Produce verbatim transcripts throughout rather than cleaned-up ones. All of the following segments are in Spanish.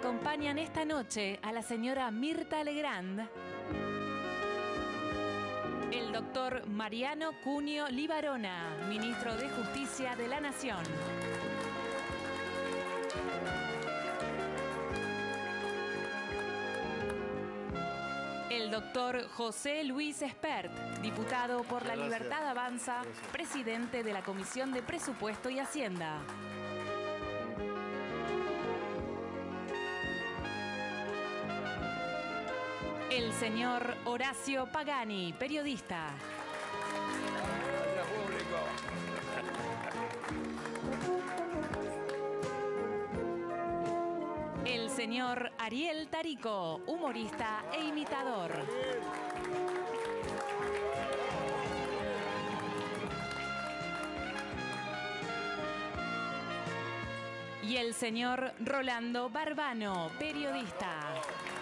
Acompañan esta noche a la señora Mirta Legrand, el doctor Mariano Cunio Libarona, ministro de Justicia de la Nación. El doctor José Luis Espert, diputado por La Libertad Avanza, presidente de la Comisión de Presupuesto y Hacienda. El señor Horacio Pagani, periodista. El señor Ariel Tarico, humorista e imitador. Y el señor Rolando Barbano, periodista.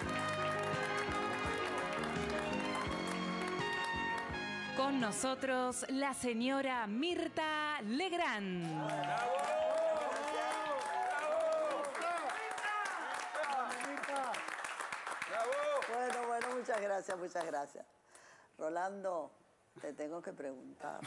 Con nosotros la señora Mirta Legrand. Bueno, bueno, muchas gracias, muchas gracias. Rolando, te tengo que preguntar.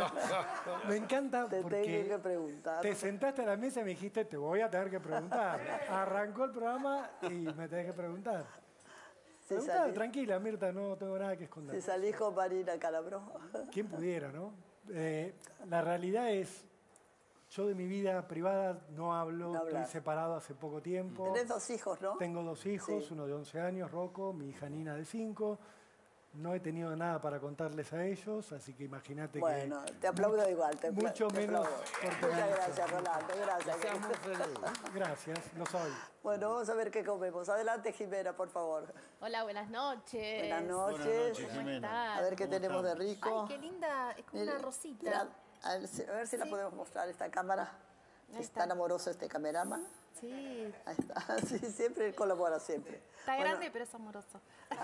Me encanta te porque tengo que preguntar. Te sentaste a la mesa y me dijiste, te voy a tener que preguntar. Arrancó el programa y me tenés que preguntar. Si Preguntá, salí, tranquila, Mirta, no tengo nada que esconder. si salís con Marina Calabró. ¿Quién pudiera, no? Eh, la realidad es, yo de mi vida privada no hablo, No estoy separado hace poco tiempo. Tenés dos hijos, ¿no? Tengo dos hijos, Sí. uno de once años, Rocco, mi hija Nina de cinco. No he tenido nada para contarles a ellos, así que imagínate que... Bueno, te aplaudo mucho, igual. Te apla- mucho te menos aplaudo. porque Muchas me- gracias, Rolando, gracias. Gracias, lo soy. Bueno, vamos a ver qué comemos. Adelante, Jimena, por favor. Hola, buenas noches. Buenas noches. Buenas noches, ¿Cómo Jimena. están? A ver qué ¿Cómo tenemos de estamos? rico. Ay, qué linda, es como Mire, una rosita. mira, a ver si, a ver si la Sí. podemos mostrar esta cámara. Ahí Es está. tan amoroso este cameraman. Sí, Ahí está. Sí, siempre colabora, siempre. está Bueno, grande pero es amoroso.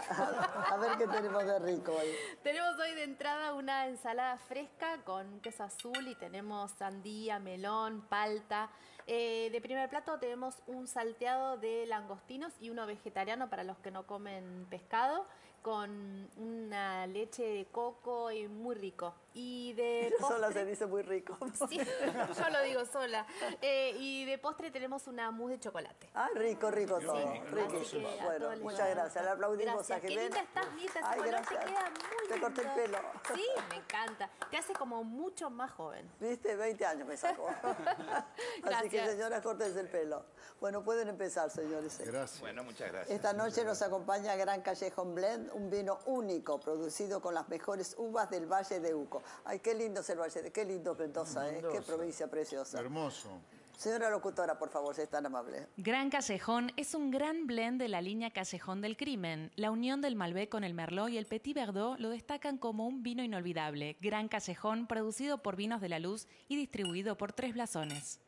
A, a ver qué tenemos de rico hoy. Tenemos hoy de entrada una ensalada fresca con queso azul y tenemos sandía, melón, palta. Eh, de primer plato tenemos un salteado de langostinos y uno vegetariano para los que no comen pescado, con una leche de coco y muy rico. Y de Sola postre- se dice muy rico. Sí, yo lo digo sola. Eh, y de postre tenemos una mousse de chocolate. Ah, rico, rico todo. Sí, Riquísimo. así que a Bueno, todos les muchas va a gracias. Le gustar. aplaudimos Gracias. a Qué Jimena. linda estás, Mirta. Ese Ay, color gracias. te queda muy Te corté el lindo. pelo. Sí, me encanta. Te hace como mucho más joven. Viste, veinte años me sacó. Así que, Gracias. señoras, córtense el pelo. Bueno, pueden empezar, señores. Gracias. Bueno, muchas gracias. Esta noche nos acompaña Gran Callejón Blend, un vino único producido con las mejores uvas del Valle de Uco. Ay, qué lindo es el Valle de... Qué lindo es Mendoza, ¿eh? Qué Mendoza. provincia preciosa. Hermoso. Señora locutora, por favor, si es tan amable. Gran Callejón es un gran blend de la línea Callejón del Crimen. La unión del Malbec con el Merlot y el Petit Verdot lo destacan como un vino inolvidable. Gran Callejón, producido por Vinos de la Luz y distribuido por Tres Blasones.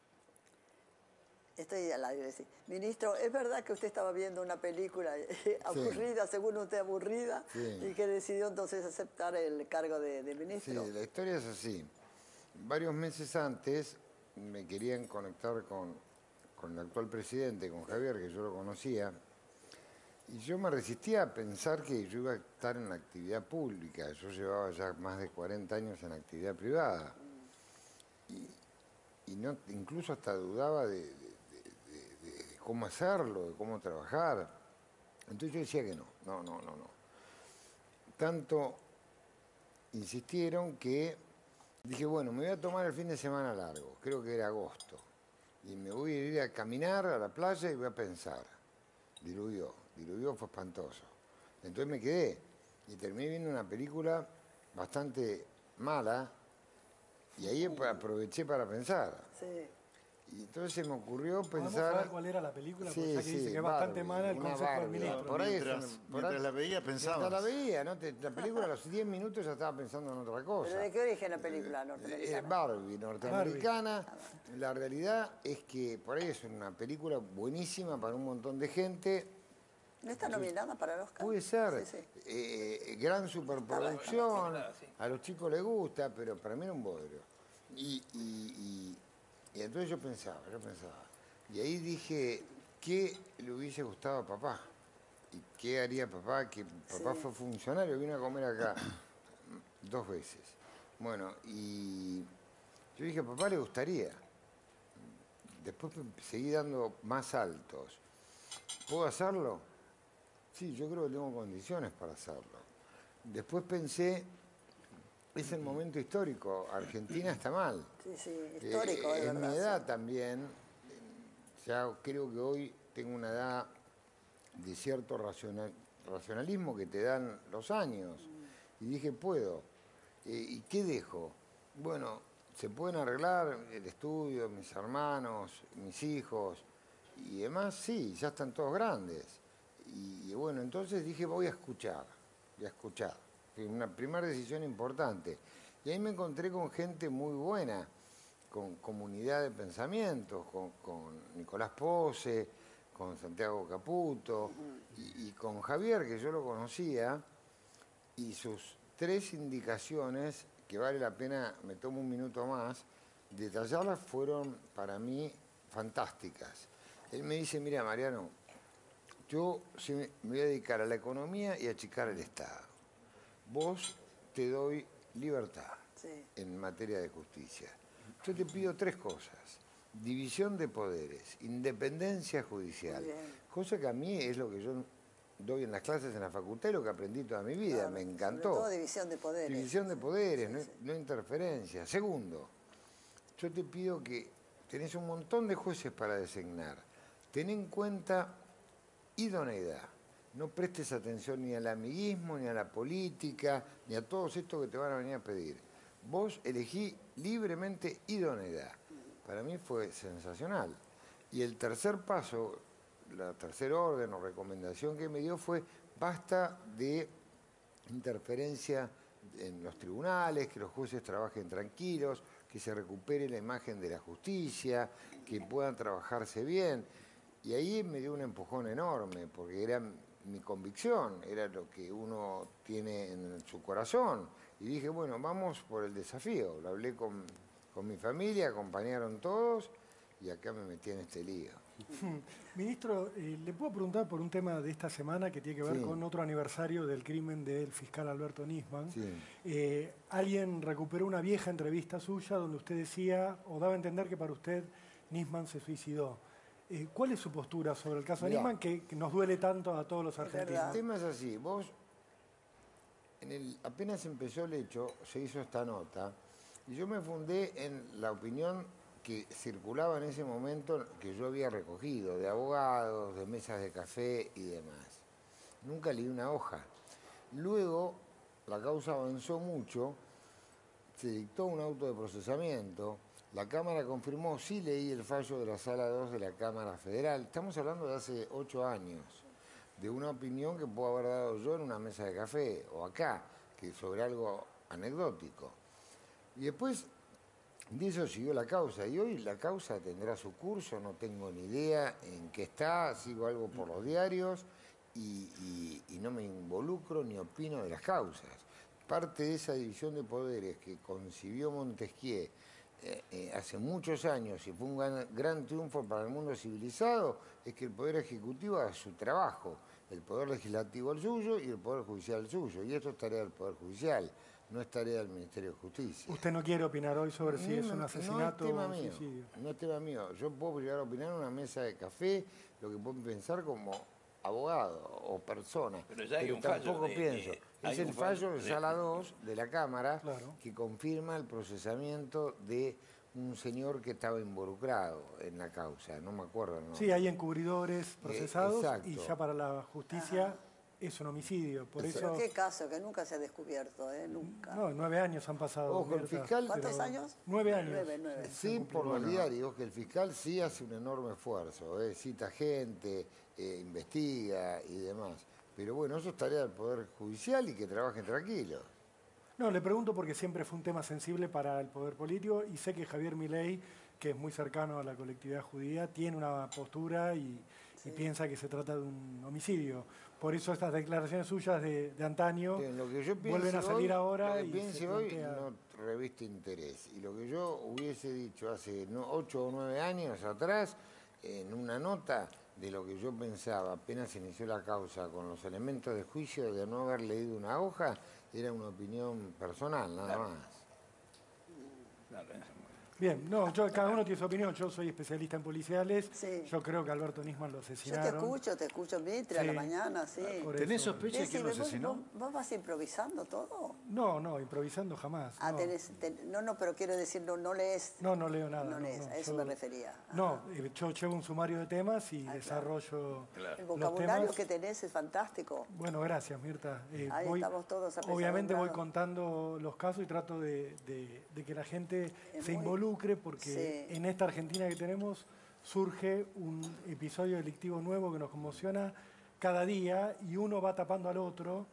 Estoy al aire, sí. Ministro, ¿es verdad que usted estaba viendo una película eh, aburrida, según usted aburrida, Sí. y que decidió entonces aceptar el cargo de, de Sí, ministro? la historia es así. Varios meses antes me querían conectar con, con el actual presidente, con Javier, que yo lo conocía, y yo me resistía a pensar que yo iba a estar en la actividad pública. Yo llevaba ya más de cuarenta años en actividad privada. Y, y no, incluso hasta dudaba de, de- de- de- de cómo hacerlo, de cómo trabajar. Entonces yo decía que no, no, no, no, no. Tanto insistieron que dije, bueno, me voy a tomar el fin de semana largo, creo que era agosto, y me voy a ir a caminar a la playa y voy a pensar. Diluvió, diluvió, fue espantoso. Entonces me quedé y terminé viendo una película bastante mala y ahí aproveché para pensar. Sí. Y entonces se me ocurrió ¿Podemos pensar... saber cuál era la película? Porque Sí, ya que dice sí, que es bastante Barbie, mala el una consejo del Barbie. ministro. Por ahí Mientras- es un- por mientras ahí- la veía, pensabas. Mientras la veía, ¿no? Te- La película a los diez minutos ya estaba pensando en otra cosa. ¿Pero de qué origen la película Eh, norteamericana? Barbie, norteamericana. La realidad es que por ahí es una película buenísima para un montón de gente. ¿No está nominada para el Oscar? Puede ser. Sí, sí. Eh, gran superproducción. A los chicos les gusta, pero para mí era un bodrio. Y, y, y- y entonces yo pensaba, yo pensaba. Y ahí dije, qué le hubiese gustado a papá. ¿Y qué haría papá? Que papá Sí. fue funcionario, vino a comer acá dos veces. Bueno, y yo dije, a papá le gustaría. Después seguí dando más saltos. ¿Puedo hacerlo? Sí, yo creo que tengo condiciones para hacerlo. Después pensé, es el momento histórico, Argentina está mal. Sí, sí, histórico, Eh, de en verdad. mi edad sí. también, ya creo que hoy tengo una edad de cierto racional, racionalismo que te dan los años. Y dije, puedo. Eh, ¿Y qué dejo? Bueno, se pueden arreglar el estudio, mis hermanos, mis hijos y demás, sí, ya están todos grandes. Y, y bueno, entonces dije, voy a escuchar, voy a escuchar. Fue una primera decisión importante. Y ahí me encontré con gente muy buena, con comunidad de pensamientos, con, con Nicolás Pose, con Santiago Caputo y, y con Javier, que yo lo conocía, y sus tres indicaciones, que vale la pena, me tomo un minuto más, detallarlas, fueron para mí fantásticas. Él me dice, mira Mariano, yo sí me voy a dedicar a la economía y a achicar el Estado. Vos te doy libertad Sí. en materia de justicia. Yo te pido tres cosas. División de poderes, independencia judicial, Muy bien. cosa que a mí es lo que yo doy en las clases en la facultad y lo que aprendí toda mi vida, Claro, me sobre encantó. todo división de poderes. División de poderes, Sí, no, sí. no interferencia. Segundo, yo te pido que tenés un montón de jueces para designar. Ten en cuenta idoneidad. No prestes atención ni al amiguismo, ni a la política, ni a todos estos que te van a venir a pedir. Vos elegí libremente idoneidad. Para mí fue sensacional. Y el tercer paso, la tercer orden o recomendación que me dio fue basta de interferencia en los tribunales, que los jueces trabajen tranquilos, que se recupere la imagen de la justicia, que puedan trabajarse bien. Y ahí me dio un empujón enorme, porque era mi convicción, era lo que uno tiene en su corazón. Y dije, bueno, vamos por el desafío. Lo hablé con, con mi familia, acompañaron todos, y acá me metí en este lío. Ministro, eh, le puedo preguntar por un tema de esta semana que tiene que ver Sí. con otro aniversario del crimen del fiscal Alberto Nisman. Sí. Eh, alguien recuperó una vieja entrevista suya donde usted decía o daba a entender que para usted Nisman se suicidó. Eh, ¿Cuál es su postura sobre el caso de Mirá. Nisman que, que nos duele tanto a todos los argentinos? verdad. El tema es así, vos, en el, apenas empezó el hecho, se hizo esta nota, y yo me fundé en la opinión que circulaba en ese momento, que yo había recogido, de abogados, de mesas de café y demás. Nunca leí una hoja. Luego, la causa avanzó mucho, se dictó un auto de procesamiento, la Cámara confirmó, sí leí el fallo de la Sala dos de la Cámara Federal, estamos hablando de hace ocho años, de una opinión que puedo haber dado yo en una mesa de café, o acá, que sobre algo anecdótico. Y después de eso siguió la causa, y hoy la causa tendrá su curso, no tengo ni idea en qué está, sigo algo por los diarios, y, y, y no me involucro ni opino de las causas. Parte de esa división de poderes que concibió Montesquieu eh, eh, hace muchos años y fue un gran, gran triunfo para el mundo civilizado, es que el Poder Ejecutivo haga su trabajo, el Poder Legislativo el suyo y el Poder Judicial el suyo. Y esto es tarea del Poder Judicial, no es tarea del Ministerio de Justicia. ¿Usted no quiere opinar hoy sobre si es un asesinato no es tema o un mío, suicidio? No es tema mío. Yo puedo llegar a opinar en una mesa de café, lo que puedo pensar como abogado o persona, Pero ya hay pero un fallo tampoco de- pienso. de- hay es el un fallo fallo de de- Sala dos de la Cámara Claro. que confirma el procesamiento de un señor que estaba involucrado en la causa, no me acuerdo el nombre. Sí, hay encubridores procesados exacto. y ya para la justicia es un homicidio. Por Exacto. eso, Pero qué caso, que nunca se ha descubierto, ¿eh? Nunca. no, nueve años han pasado. Ojo, el Mirta, fiscal- ¿Cuántos pero- años? Nueve años. Nueve, nueve. Sí, por los diarios, que el fiscal sí hace un enorme esfuerzo, ¿eh? Cita gente, eh, investiga y demás. Pero bueno, eso es tarea del Poder Judicial y que trabajen tranquilos. No, le pregunto porque siempre fue un tema sensible para el poder político y sé que Javier Milei, que es muy cercano a la colectividad judía, tiene una postura y, y piensa que se trata de un homicidio. Por eso estas declaraciones suyas de, de antaño Bien, lo que yo piense vuelven a salir hoy, ahora lo que y piense se hoy plantea- no reviste interés. Y lo que yo hubiese dicho hace no, ocho o nueve años atrás, en una nota, de lo que yo pensaba apenas inició la causa con los elementos de juicio de no haber leído una hoja, era una opinión personal, nada Claro. más. Claro, eso es muy- Bien, no, yo, cada uno tiene su opinión. Yo soy especialista en policiales. Sí. Yo creo que Alberto Nisman lo Yo te asesinaron. escucho, te escucho Mitre a Sí. la mañana, sí. Por ¿Tenés eso- sospecha de quién lo Decime, ¿vos, asesinó? vos- vos vas improvisando todo? No, no, improvisando jamás. Ah, no. tenés- ten- no, no, pero quiero decir, no, no lees. No, no leo nada. No lees, a eso yo- me refería. No, eh, yo llevo un sumario de temas y Ah, claro. desarrollo Claro. El los vocabulario temas. que tenés es fantástico. Bueno, gracias, Mirta. Eh, Ahí estamos todos obviamente voy apesadumbrados. contando los casos y trato de, de- de que la gente Es se muy- involucre porque Sí. en esta Argentina que tenemos surge un episodio delictivo nuevo que nos conmociona cada día y uno va tapando al otro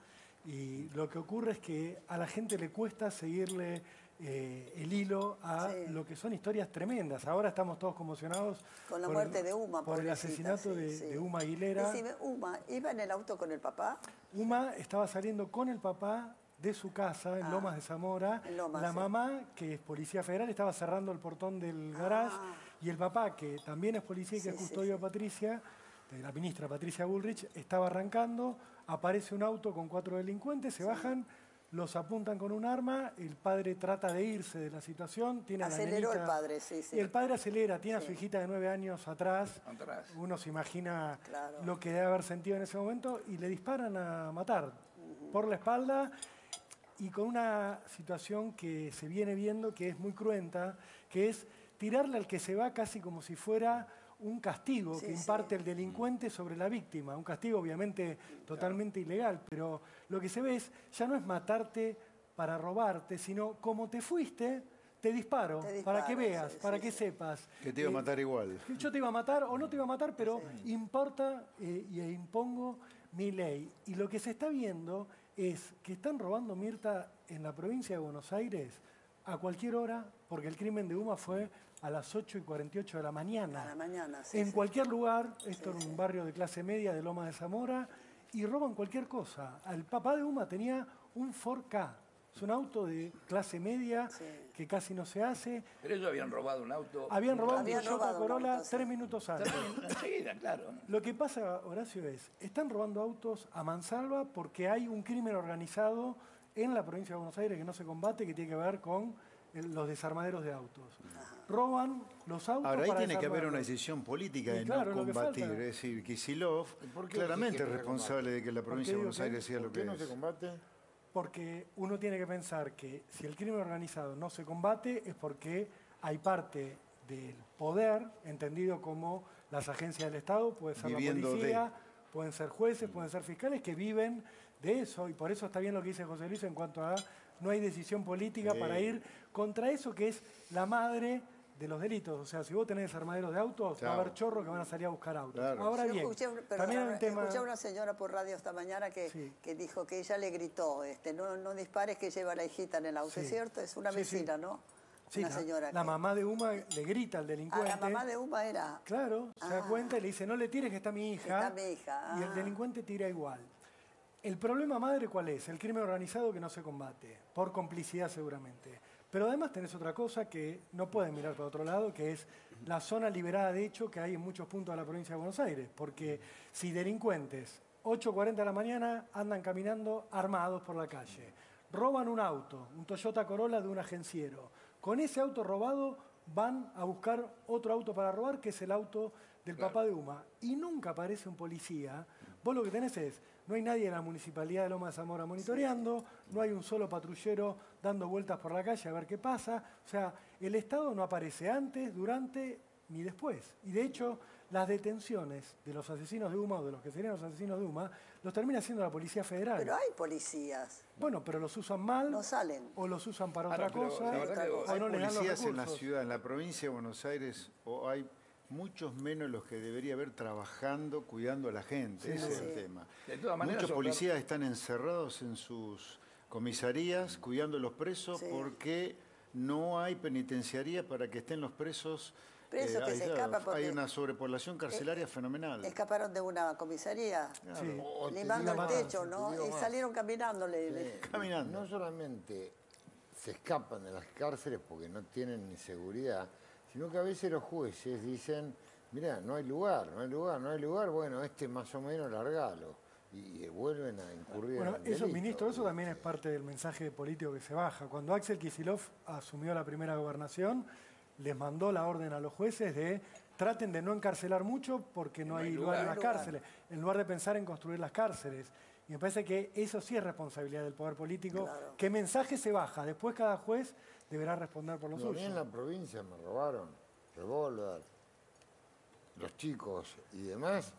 y lo que ocurre es que a la gente le cuesta seguirle eh, el hilo a Sí. lo que son historias tremendas. Ahora estamos todos conmocionados Con la por muerte el- de Uma, por el pobrecita, asesinato sí, de, sí. de Uma Aguilera. Decime, Uma, ¿iba en el auto con el papá? Uma estaba saliendo con el papá de su casa en Ah, Lomas de Zamora. en Lomas, la sí. mamá, que es policía federal, estaba cerrando el portón del garage. Ah. Y el papá, que también es policía y que Sí, es sí, custodio de Patricia, de la ministra Patricia Bullrich, estaba arrancando. Aparece un auto con cuatro delincuentes, se bajan, los apuntan con un arma. El padre trata de irse de la situación. Tiene a la Aceleró el nenita- padre, sí, sí. Y el padre acelera, tiene a Sí. su hijita de nueve años atrás. Atrás. Uno se imagina Claro. lo que debe haber sentido en ese momento y le disparan a matar por la espalda y con una situación que se viene viendo que es muy cruenta, que es tirarle al que se va casi como si fuera un castigo Sí, que sí. imparte el delincuente sobre la víctima. Un castigo obviamente totalmente ilegal, pero lo que se ve es, ya no es matarte para robarte, sino como te fuiste, te disparo, Te para que disparo, veas, sí, para sí, que sí. sepas. Que te iba a Eh, matar igual. yo te iba a matar o no te iba a matar, pero importa eh, y impongo mi ley. Y lo que se está viendo es que están robando, Mirta, en la provincia de Buenos Aires a cualquier hora, porque el crimen de Uma fue a las ocho y cuarenta y ocho de la mañana. A la mañana, sí, en sí. cualquier lugar, esto en un barrio de clase media de Lomas de Zamora, y roban cualquier cosa. El papá de Uma tenía un Ford Ka. Es un auto de clase media Sí. que casi no se hace. Pero ellos habían robado un auto. Habían robado un Habían Toyota robado un Corolla auto, sí. tres minutos antes. Enseguida, claro. Lo que pasa, Horacio, es, están robando autos a mansalva porque hay un crimen organizado en la provincia de Buenos Aires que no se combate, que tiene que ver con el- los desarmaderos de autos. Roban los autos Ahora, ahí para tiene que haber una desarmarlos. decisión política Y de claro, no lo que combatir. falta. Es decir, Kicillof por qué claramente decís es que no se responsable combate? de que la ¿Por provincia qué de Buenos digo que- Aires sea ¿Por lo qué que no es. se combate? Porque uno tiene que pensar que si el crimen organizado no se combate es porque hay parte del poder, entendido como las agencias del Estado, puede ser Viviendo la policía, de. pueden ser jueces, pueden ser fiscales, que viven de eso. Y por eso está bien lo que dice José Luis en cuanto a no hay decisión política para ir contra eso que es la madre de los delitos. O sea, si vos tenés armaderos de autos, va a Claro. haber chorros que van a salir a buscar autos. Claro. Ahora Yo bien, escuché, un- también hay perdóname, un tema... escuché a una señora por radio esta mañana que, Sí. que dijo que ella le gritó, este, no, no dispares que lleva a la hijita en el auto, Sí. ¿es cierto? Es una Sí, sí. vecina, ¿no? Sí, una la, señora. la que- mamá de Uma le grita al Ah, delincuente. la mamá de Uma era. Claro, se da Ah. cuenta y le dice, no le tires que está mi hija. Está mi hija, Y el ah. delincuente tira igual. El problema madre, ¿cuál es? El crimen organizado que no se combate, por complicidad seguramente. Pero además tenés otra cosa que no pueden mirar para otro lado, que es la zona liberada de hecho que hay en muchos puntos de la provincia de Buenos Aires. Porque si delincuentes, ocho cuarenta de la mañana, andan caminando armados por la calle, roban un auto, un Toyota Corolla de un agenciero, con ese auto robado van a buscar otro auto para robar, que es el auto del papá de Uma. Y nunca aparece un policía. Vos lo que tenés es, no hay nadie en la Municipalidad de Loma de Zamora monitoreando, no hay un solo patrullero dando vueltas por la calle a ver qué pasa. O sea, el Estado no aparece antes, durante ni después. Y de hecho, las detenciones de los asesinos de Uma o de los que serían los asesinos de Uma, los termina haciendo la Policía Federal. Pero hay policías, Bueno, pero los usan mal no salen. o los usan para Ahora, otra pero cosa la verdad que o Hay no les dan los policías en la recursos. ciudad, en la provincia de Buenos Aires, o hay muchos menos los que debería haber trabajando, cuidando a la gente. Ese es el tema. De todas maneras, Muchos Oscar- policías están encerrados en sus comisarías, cuidando a los presos, Sí. porque no hay penitenciaría para que estén los presos. Presos que se aislados. escapan porque- Hay una sobrepoblación carcelaria fenomenal. Escaparon de una comisaría, Sí. O te limando digo el más, techo, te ¿no? digo Y más. salieron caminando. le- le- Eh, Caminando. No solamente se escapan de las cárceles porque no tienen ni seguridad, sino que a veces los jueces dicen, mirá, no hay lugar, no hay lugar, no hay lugar, bueno, este más o menos largalo. Y, y vuelven a incurrir Bueno, en el eso, delito. ministro, eso también es parte del mensaje político que se baja. Cuando Axel Kicillof asumió la primera gobernación, les mandó la orden a los jueces de traten de no encarcelar mucho porque no, no hay, hay lugar en lugar. las cárceles, en lugar de pensar en construir las cárceles. Y me parece que eso sí es responsabilidad del poder político. Claro. ¿Qué mensaje se baja? Después cada juez deberá responder por lo No, a mí suyo. en la provincia me robaron revólver, los chicos y demás,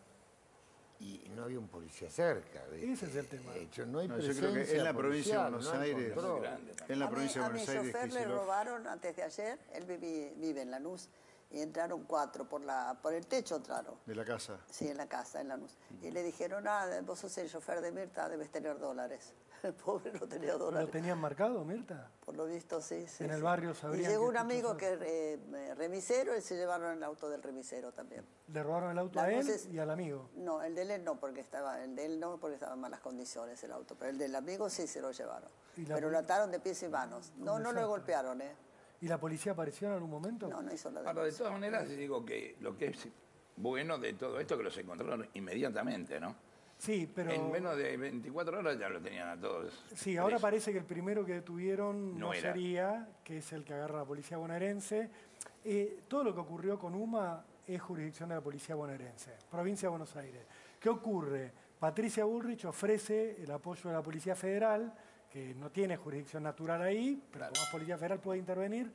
y no había un policía cerca. ¿viste? Ese es el tema. De hecho, no hay No, yo presencia creo que en la provincia de policial, Buenos no hay Aires, control. Muy grande también. en la a mi, provincia de a mi Buenos Aires, chofer le Kicillof, robaron antes de ayer, él vive, vive en Lanús, y entraron cuatro, por, la, por el techo entraron. de la casa. Sí, en la casa, en Lanús. Y le dijeron, ah, vos sos el chofer de Mirta, debes tener dólares. El pobre no tenía ¿Lo dólares. tenían marcado, Mirta? Por lo visto, sí. sí En el sí. barrio Y sabrían llegó que un es amigo tu que es eh, remisero y se llevaron el auto del remisero también. Le robaron el auto Las a él voces- y al amigo. No, el de él no, porque estaba, el de él no, porque estaba en malas condiciones el auto, pero el del amigo sí se lo llevaron. ¿Y la Pero poli- lo ataron de pies y manos. No, no lo desastre. golpearon, ¿eh? ¿Y la policía apareció en algún momento? No, no hizo la Ahora, de denuncia. todas maneras, digo que lo que es bueno de todo esto es que los encontraron inmediatamente, ¿no? Sí, pero... En menos de veinticuatro horas ya lo tenían a todos. Sí, ahora presos. parece que el primero que detuvieron no, No era. sería, que es el que agarra la policía bonaerense. Eh, todo lo que ocurrió con UMA es jurisdicción de la policía bonaerense, provincia de Buenos Aires. ¿Qué ocurre? Patricia Bullrich ofrece el apoyo de la Policía Federal, que no tiene jurisdicción natural ahí, pero como es Policía Federal puede intervenir,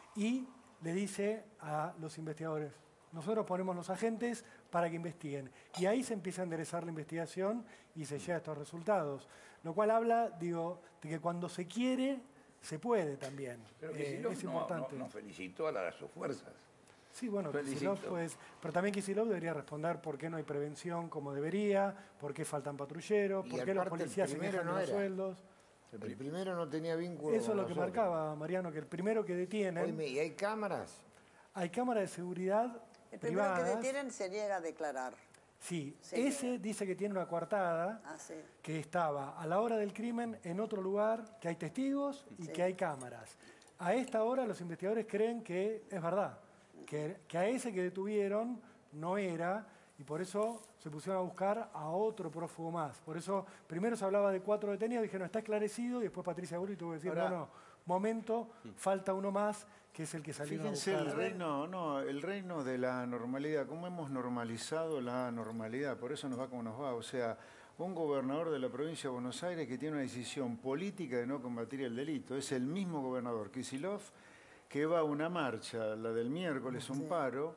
y le dice a los investigadores, nosotros ponemos los agentes para que investiguen. Y ahí se empieza a enderezar la investigación y se llega a estos resultados. Lo cual habla, digo, de que cuando se quiere, se puede también. Pero Eh, Kicillof es no, importante. no, no felicitó a, las, a sus fuerzas. Sí, bueno, Felicito. Kicillof, pues, pero también Kicillof debería responder por qué no hay prevención como debería, por qué faltan patrulleros, Y por qué los aparte el policías se primero quejan de no los era. sueldos. El primero no tenía vínculo Eso es con lo que nosotros. marcaba, Mariano, que el primero que detienen, Oíme, ¿y hay cámaras? hay cámaras de seguridad El primero que privadas. detienen se niega a declarar. Sí, Sí, ese dice que tiene una coartada, Ah, sí. que estaba a la hora del crimen en otro lugar, que hay testigos y Sí. que hay cámaras. A esta hora los investigadores creen que es verdad, que, que a ese que detuvieron no era, y por eso se pusieron a buscar a otro prófugo más. Por eso primero se hablaba de cuatro detenidos, dijeron, está esclarecido, y después Patricia Bullrich tuvo que decir, Ahora- no, no, momento, falta uno más, que es el que salieron Fíjense a el buscar. reino, no, el reino de la normalidad, cómo hemos normalizado la normalidad, por eso nos va como nos va. O sea, un gobernador de la provincia de Buenos Aires que tiene una decisión política de no combatir el delito, es el mismo gobernador, Kicillof, que va a una marcha, la del miércoles, un paro,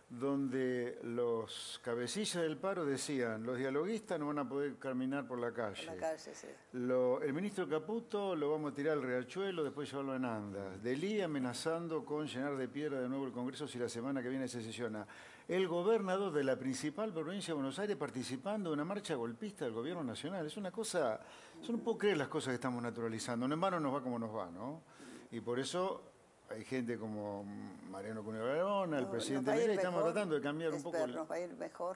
donde los cabecillas del paro decían, los dialoguistas no van a poder caminar por la calle. En la calle, sí. Lo- el ministro Caputo lo vamos a tirar al riachuelo, después llevarlo en andas. Delí amenazando con llenar de piedra de nuevo el Congreso si la semana que viene se sesiona. El gobernador de la principal provincia de Buenos Aires participando de una marcha golpista del gobierno nacional. Es una cosa, yo no puedo creer las cosas que estamos naturalizando. No en vano nos va como nos va, ¿no? Y por eso hay gente como Mariano Cuneo Barona, el No, presidente nos va a ir Milei, estamos mejor, tratando de cambiar un poco... Esper, la- nos va a ir mejor.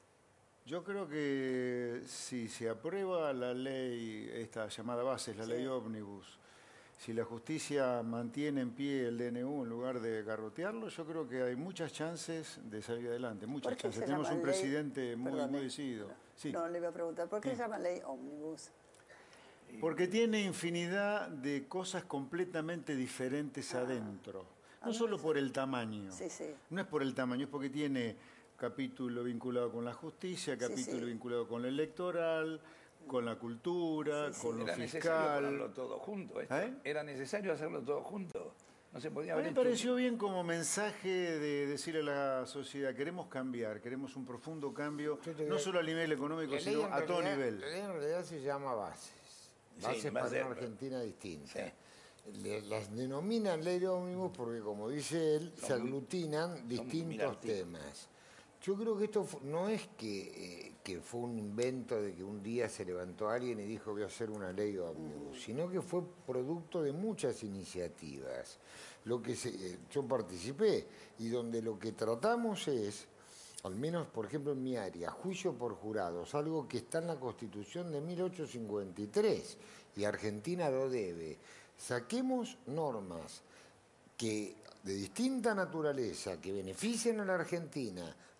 Yo creo que si se aprueba la ley, esta llamada bases, la Sí. ley ómnibus, si la justicia mantiene en pie el D N U en lugar de garrotearlo, yo creo que hay muchas chances de salir adelante, muchas ¿Por qué chances. se Tenemos llama un ley? presidente muy, Perdone. muy decidido. Sí. No, le iba a preguntar, ¿por qué se llama ley ómnibus? Porque tiene infinidad de cosas completamente diferentes adentro. No solo por el tamaño. Sí, sí. No es por el tamaño, es porque tiene capítulo vinculado con la justicia, capítulo sí. vinculado con lo electoral, con la cultura, Sí, sí. con lo Era necesario fiscal. ponerlo todo junto. esto. ¿Eh? Era necesario hacerlo todo junto. No se podía A mí haber me hecho- pareció bien como mensaje de decirle a la sociedad, queremos cambiar, queremos un profundo cambio, Yo te no digo- solo a nivel económico, La ley sino en a todo realidad- nivel. La ley en realidad se llama bases. Sí, Bases va a para ser, una pero- Argentina distinta. Sí. Le- Las denominan ley ómnibus porque, como dice él, se Son- aglutinan mil distintos artículos. temas. Yo creo que esto fu- no es que, eh, que fue un invento de que un día se levantó alguien y dijo voy a hacer una ley ómnibus, sino que fue producto de muchas iniciativas. Lo que se- eh, yo participé y donde lo que tratamos es, al menos por ejemplo en mi área, juicio por jurados, algo que está en la Constitución de mil ochocientos cincuenta y tres y Argentina lo debe. Saquemos normas que de distinta naturaleza, que beneficien a la Argentina,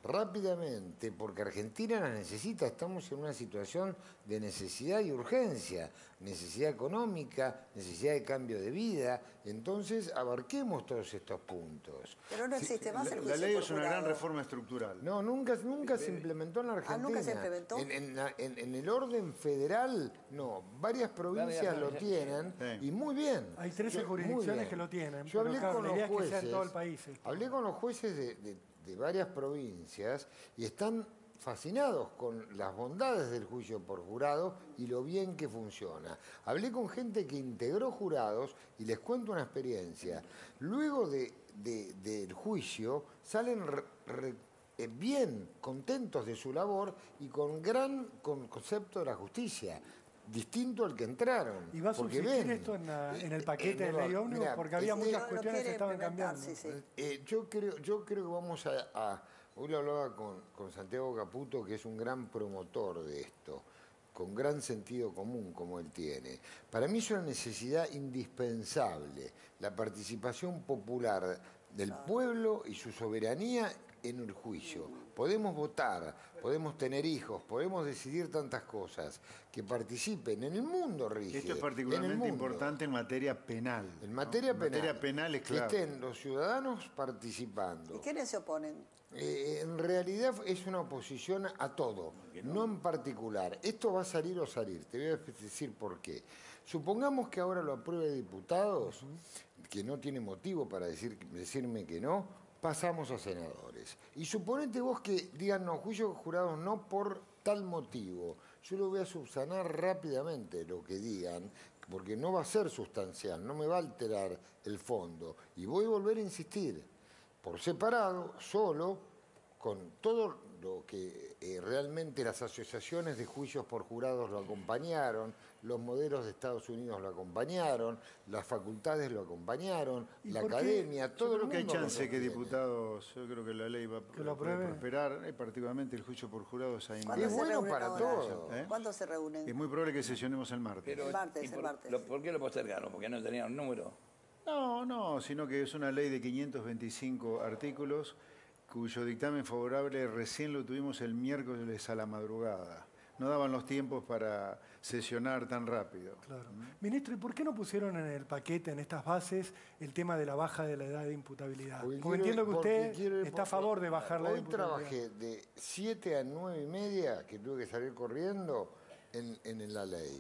rápidamente, porque Argentina las necesita, estamos en una situación de necesidad y urgencia, necesidad económica, necesidad de cambio de vida, entonces abarquemos todos estos puntos. Pero no existe más el La, juicio la ley por es una jurado. gran reforma estructural. No, nunca, nunca se implementó en la Argentina. Ah, ¿nunca se implementó? En, en la- en- en el orden federal, no. Varias provincias Varias lo provincias, tienen sí. y muy bien. Hay trece Yo- muy jurisdicciones bien. que lo tienen, Yo pero hablé claro, con la los idea es que sea jueces, en todo el país esto. hablé con los jueces de, de- de varias provincias y están fascinados con las bondades del juicio por jurado y lo bien que funciona. Hablé con gente que integró jurados y les cuento una experiencia. Luego de, de- del juicio salen re- re- eh, bien contentos de su labor y con gran con- concepto de la justicia, distinto al que entraron. ¿Y va a porque subsistir ven, esto en, la- en el eh, paquete eh, de no, ley ómnibus? mira, Porque había eh, muchas lo cuestiones que quiere estaban implementar, cambiando. sí, sí. eh, yo, creo, yo creo que vamos a... a- hoy lo hablaba con, con Santiago Caputo, que es un gran promotor de esto, con gran sentido común como él tiene. Para mí es una necesidad indispensable la participación popular del pueblo y su soberanía en el juicio. Podemos votar, podemos tener hijos, podemos decidir tantas cosas, que participen en el mundo rígido. Esto es en el particularmente mundo. importante en materia penal. En ¿no? materia En penal. materia penal es que clave. estén los ciudadanos participando. ¿Y quiénes se oponen? Eh, en realidad es una oposición a todo, no en particular. Esto va a salir o salir. Te voy a decir por qué. Supongamos que ahora lo apruebe diputados, que no tiene motivo para decir, decirme que no, pasamos a senadores. Y suponete vos que digan, no, juicio de jurados no por tal motivo. Yo lo voy a subsanar rápidamente, lo que digan, porque no va a ser sustancial, no me va a alterar el fondo. Y voy a volver a insistir, por separado, solo, con todo lo que eh, realmente las asociaciones de juicios por jurados lo acompañaron, los modelos de Estados Unidos lo acompañaron, las facultades lo acompañaron, ¿Y la por qué? academia, todo Yo lo creo que hay mundo lo chance que sostiene. diputados, yo creo que la ley va Que lo puede apruebe. prosperar, eh, particularmente el juicio por jurados ahí en ¿Cuándo Es se bueno reúnen para ahora? todos. ¿Eh? ¿Cuándo se reúnen? Es muy probable que sesionemos el martes. Pero, El martes, ¿y el por, martes. lo- ¿por qué lo postergaron? Porque no tenían un número. No, no, sino que es una ley de quinientos veinticinco artículos cuyo dictamen favorable recién lo tuvimos el miércoles a la madrugada. No daban los tiempos para sesionar tan rápido. Claro. Ministro, ¿y por qué no pusieron en el paquete, en estas bases, el tema de la baja de la edad de imputabilidad? Porque Porque quiero- entiendo que porque usted quiero- está a favor de bajar la edad de Hoy imputabilidad. trabajé de siete a nueve y media, que tuve que salir corriendo, en, en la ley.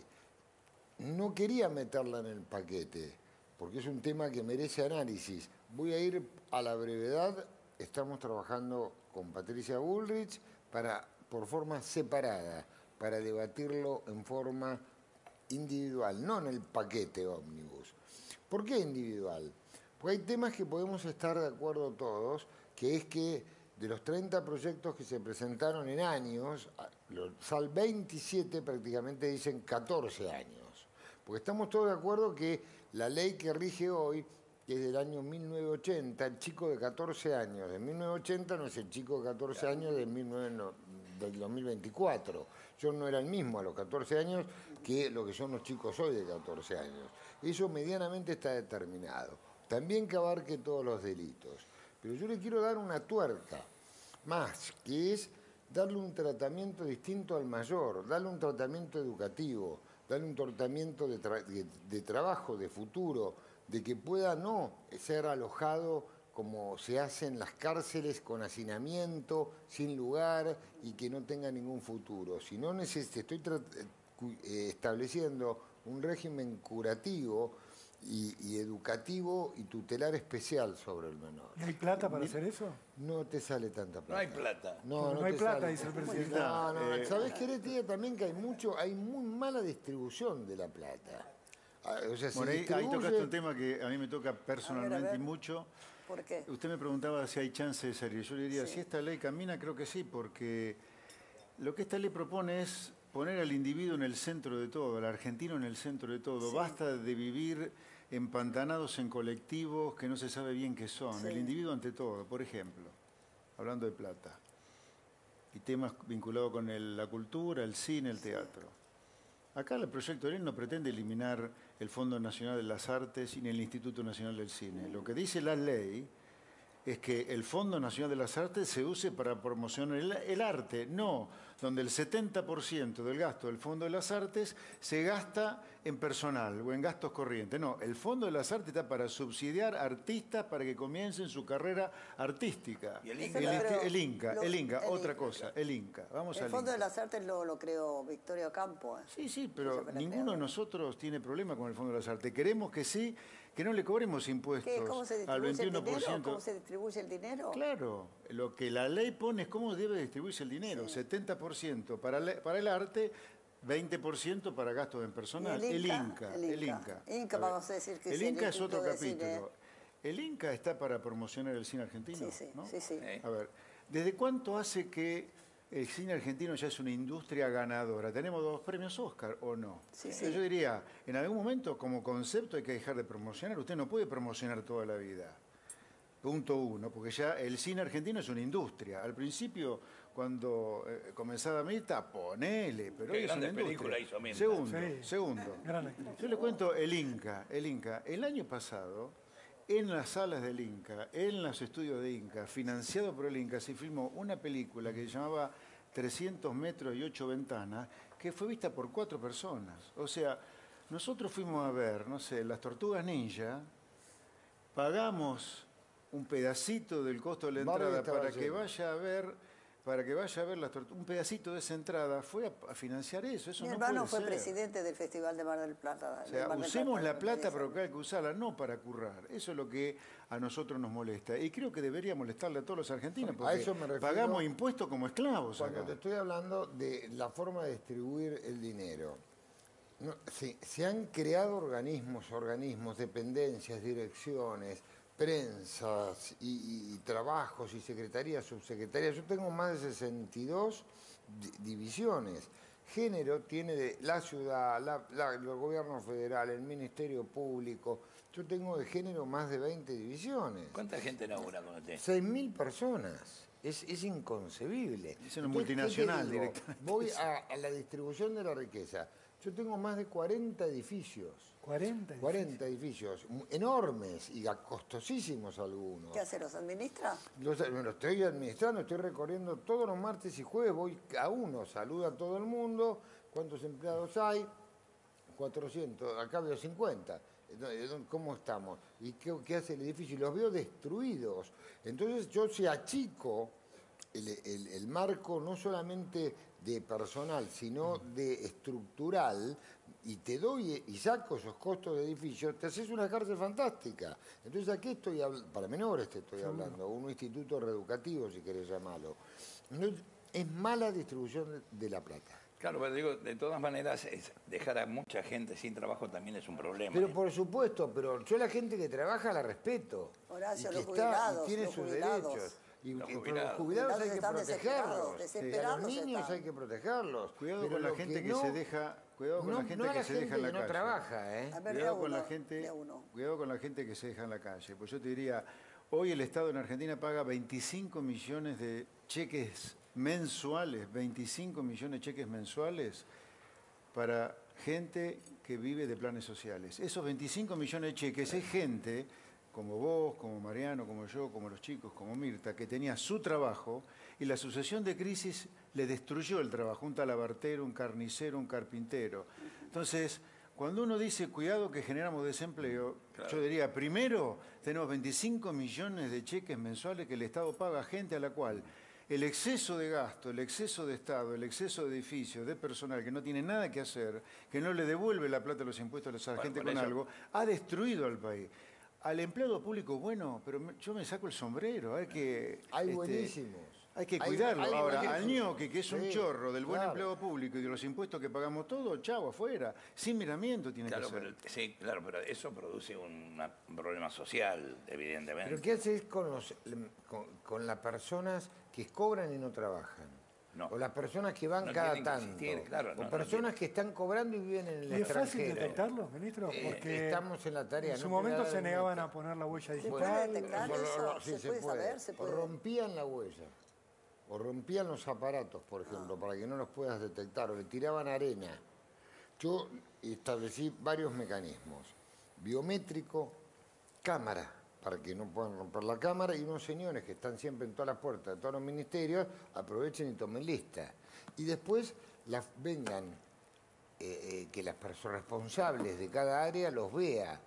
No quería meterla en el paquete, porque es un tema que merece análisis. Voy a ir a la brevedad. Estamos trabajando con Patricia Bullrich para, por forma separada, para debatirlo en forma individual, no en el paquete ómnibus. ¿Por qué individual? Porque hay temas que podemos estar de acuerdo todos, que es que de los treinta proyectos que se presentaron en años, los SAL veintisiete prácticamente dicen catorce años. Porque estamos todos de acuerdo que la ley que rige hoy, que es del año mil novecientos ochenta, el chico de catorce años de mil novecientos ochenta no es el chico de catorce años de mil novecientos no- del dos mil veinticuatro. Yo no era el mismo a los catorce años que lo que son los chicos hoy de catorce años. Eso medianamente está determinado. También que abarque todos los delitos. Pero yo le quiero dar una tuerca más, que es darle un tratamiento distinto al mayor, darle un tratamiento educativo, darle un tratamiento de, tra- de- de trabajo, de futuro, de que pueda no ser alojado como se hace en las cárceles con hacinamiento, sin lugar y que no tenga ningún futuro. Si no necesito, estoy tra- eh, cu- eh, estableciendo un régimen curativo y, y educativo y tutelar especial sobre el menor. ¿Y hay plata para hacer eso? No te sale tanta plata. No hay plata. No, No hay te plata, sale. dice el presidente. No, no, Eh, ¿sabés qué? Te digo también que hay mucho, hay muy mala distribución de la plata. Ah, O sea, se Bueno, ahí, ahí distribuye- tocaste un tema que a mí me toca personalmente ver. y mucho. ¿Por qué? Usted me preguntaba si hay chance de salir. Yo le diría, si esta ley camina, creo que sí, porque lo que esta ley propone es poner al individuo en el centro de todo, al argentino en el centro de todo. Basta de vivir empantanados en colectivos que no se sabe bien qué son. Sí. El individuo ante todo, por ejemplo, hablando de plata. Y temas vinculados con el- la cultura, el cine, el teatro. Acá el proyecto de ley no pretende eliminar el Fondo Nacional de las Artes ni el Instituto Nacional del Cine. Lo que dice la ley es que el Fondo Nacional de las Artes se use para promocionar el, el arte, no, donde el setenta por ciento del gasto del Fondo de las Artes se gasta en personal o en gastos corrientes. No, el Fondo de las Artes está para subsidiar artistas para que comiencen su carrera artística. ¿Y el el, Inca? el, el Inca, Lo- el Inca, el otra Inca, cosa, el Inca. Vamos El al Fondo de Inca. las Artes lo, lo creó Victorio Campo. ¿eh? Sí, sí, Ella pero fue la ninguno de creadora. nosotros tiene problema con el Fondo de las Artes. Queremos que sí, que no le cobremos impuestos ¿Qué? ¿Cómo se al distribuye el veintiuno por dinero? ciento. ¿Cómo se distribuye el dinero? Claro, lo que la ley pone es cómo debe distribuirse el dinero. setenta por ciento para, le- para el arte, veinte por ciento para gastos en personal. ¿Y el Inca? Inca. El El Inca. Inca. Inca, A ver, vamos a decir que el es el Inca es otro Instituto de Cine. capítulo. El Inca está para promocionar el cine argentino. Sí, sí, ¿no? sí, sí. Sí. A ver, ¿desde cuánto hace que el cine argentino ya es una industria ganadora? ¿Tenemos dos premios Oscar o no? Sí, Entonces sí. yo diría, en algún momento como concepto hay que dejar de promocionar. Usted no puede promocionar toda la vida. Punto uno, porque ya el cine argentino es una industria. Al principio, cuando eh, comenzaba Mirta, ponele, pero Qué hoy es una grandes industria. películas hizo Mirta. Segundo, Sí. segundo. Gran actriz. Yo le cuento el Inca, el Inca. El año pasado, en las salas del Inca, en los estudios de Inca, financiado por el Inca, se filmó una película que se llamaba trescientos metros y ocho ventanas, que fue vista por cuatro personas. O sea, nosotros fuimos a ver, no sé, las Tortugas Ninja, pagamos un pedacito del costo de la Barbie entrada estaba para que lleno. vaya a ver... Para que vaya a ver las tortugas, un pedacito de esa entrada fue a, a financiar eso. Eso Mi no hermano puede fue ser. presidente del Festival de Mar del Plata. O de sea, Mar del usemos Plata, la plata me para lo que parece. hay que usarla, no para currar. Eso es lo que a nosotros nos molesta. Y creo que debería molestarle a todos los argentinos, porque eso me refiero pagamos impuestos como esclavos Cuando acá. te estoy hablando de la forma de distribuir el dinero, no, se, se han creado organismos, organismos, dependencias, direcciones, prensas y, y- y trabajos y secretarías, subsecretarías. Yo tengo más de sesenta y dos di- divisiones. Género tiene de la ciudad, la- la- el gobierno federal, el Ministerio Público. Yo tengo de género más de veinte divisiones. ¿Cuánta gente labura con usted? seis mil personas. Es, es inconcebible. Es una Entonces, ¿qué te multinacional digo? directamente. Voy a, a la distribución de la riqueza. Yo tengo más de cuarenta edificios. cuarenta. cuarenta edificios mu- enormes y a- costosísimos algunos. ¿Qué hace? ¿Los administra? Los, me lo estoy administrando, estoy recorriendo todos los martes y jueves, voy a uno, saludo a todo el mundo. ¿Cuántos empleados hay? cuatrocientos, acá veo cincuenta. Entonces, ¿cómo estamos? ¿Y qué, qué hace el edificio? Y los veo destruidos. Entonces yo si achico el, el- el marco no solamente de personal, sino de estructural, y te doy y saco esos costos de edificios, te haces una cárcel fantástica. Entonces aquí estoy hablando, para menores te estoy hablando, un instituto reeducativo si querés llamarlo. Entonces, es mala distribución de, de la plata. Claro, pero digo, de todas maneras, es- dejar a mucha gente sin trabajo también es un problema. Pero ¿eh? por supuesto, pero yo la gente que trabaja la respeto. Horacio, y que los está, jubilados, y tiene los sus jubilados. derechos. Y, Los y- pero jubilados. los jubilados hay que Están desesperados, protegerlos. desesperados Y a los niños están. hay que protegerlos. Cuidado Pero con la lo gente que, no- se deja, cuidado con no- la gente no a que la se deja en la que no calle. trabaja, ¿eh? A ver, Cuidado de con uno, la gente, de uno. cuidado con la gente que se deja en la calle. Pues yo te diría, hoy el Estado en Argentina paga veinticinco millones de cheques mensuales, veinticinco millones de cheques mensuales para gente que vive de planes sociales. Esos veinticinco millones de cheques es gente como vos, como Mariano, como yo, como los chicos, como Mirta, que tenía su trabajo y la sucesión de crisis le destruyó el trabajo, un talabartero, un carnicero, un carpintero. Entonces, cuando uno dice cuidado que generamos desempleo, yo diría, primero tenemos veinticinco millones de cheques mensuales que el Estado paga a gente a la cual el exceso de gasto, el exceso de Estado, el exceso de edificios, de personal que no tiene nada que hacer, que no le devuelve la plata de los impuestos a la gente por con eso- algo, ha destruido al país. Al empleado público, bueno, pero me- yo me saco el sombrero, hay que... Hay este, buenísimos. Hay que Hay- cuidarlo. hay Ahora, al buenísimos. ñoque, que es un Sí, chorro del buen claro. empleado público y de los impuestos que pagamos todos, chavo, afuera. Sin miramiento tiene Claro, que ser. pero, sí, claro, pero eso produce una- un problema social, evidentemente. Pero ¿qué haces con, los, con, con las personas que cobran y no trabajan? No. O las personas que van No cada tienen que tanto. existir, claro, o no, no personas que están cobrando y viven en el ¿Y es fácil extranjero. detectarlos, ministro? Eh, Porque estamos en la tarea. en su no momento queda se de negaban nunca. a poner la huella ¿Se digital. puede detectar O lo- eso? lo- sí, ¿Se puede saber? ¿Se O puede? rompían la huella. O rompían los aparatos, por ejemplo, para que no los puedas detectar. O le tiraban arena. Yo establecí varios mecanismos. Biométrico, cámara, para que no puedan romper la cámara, y unos señores que están siempre en todas las puertas de todos los ministerios, aprovechen y tomen lista. Y después las vengan, eh, eh, que las personas responsables de cada área los vea,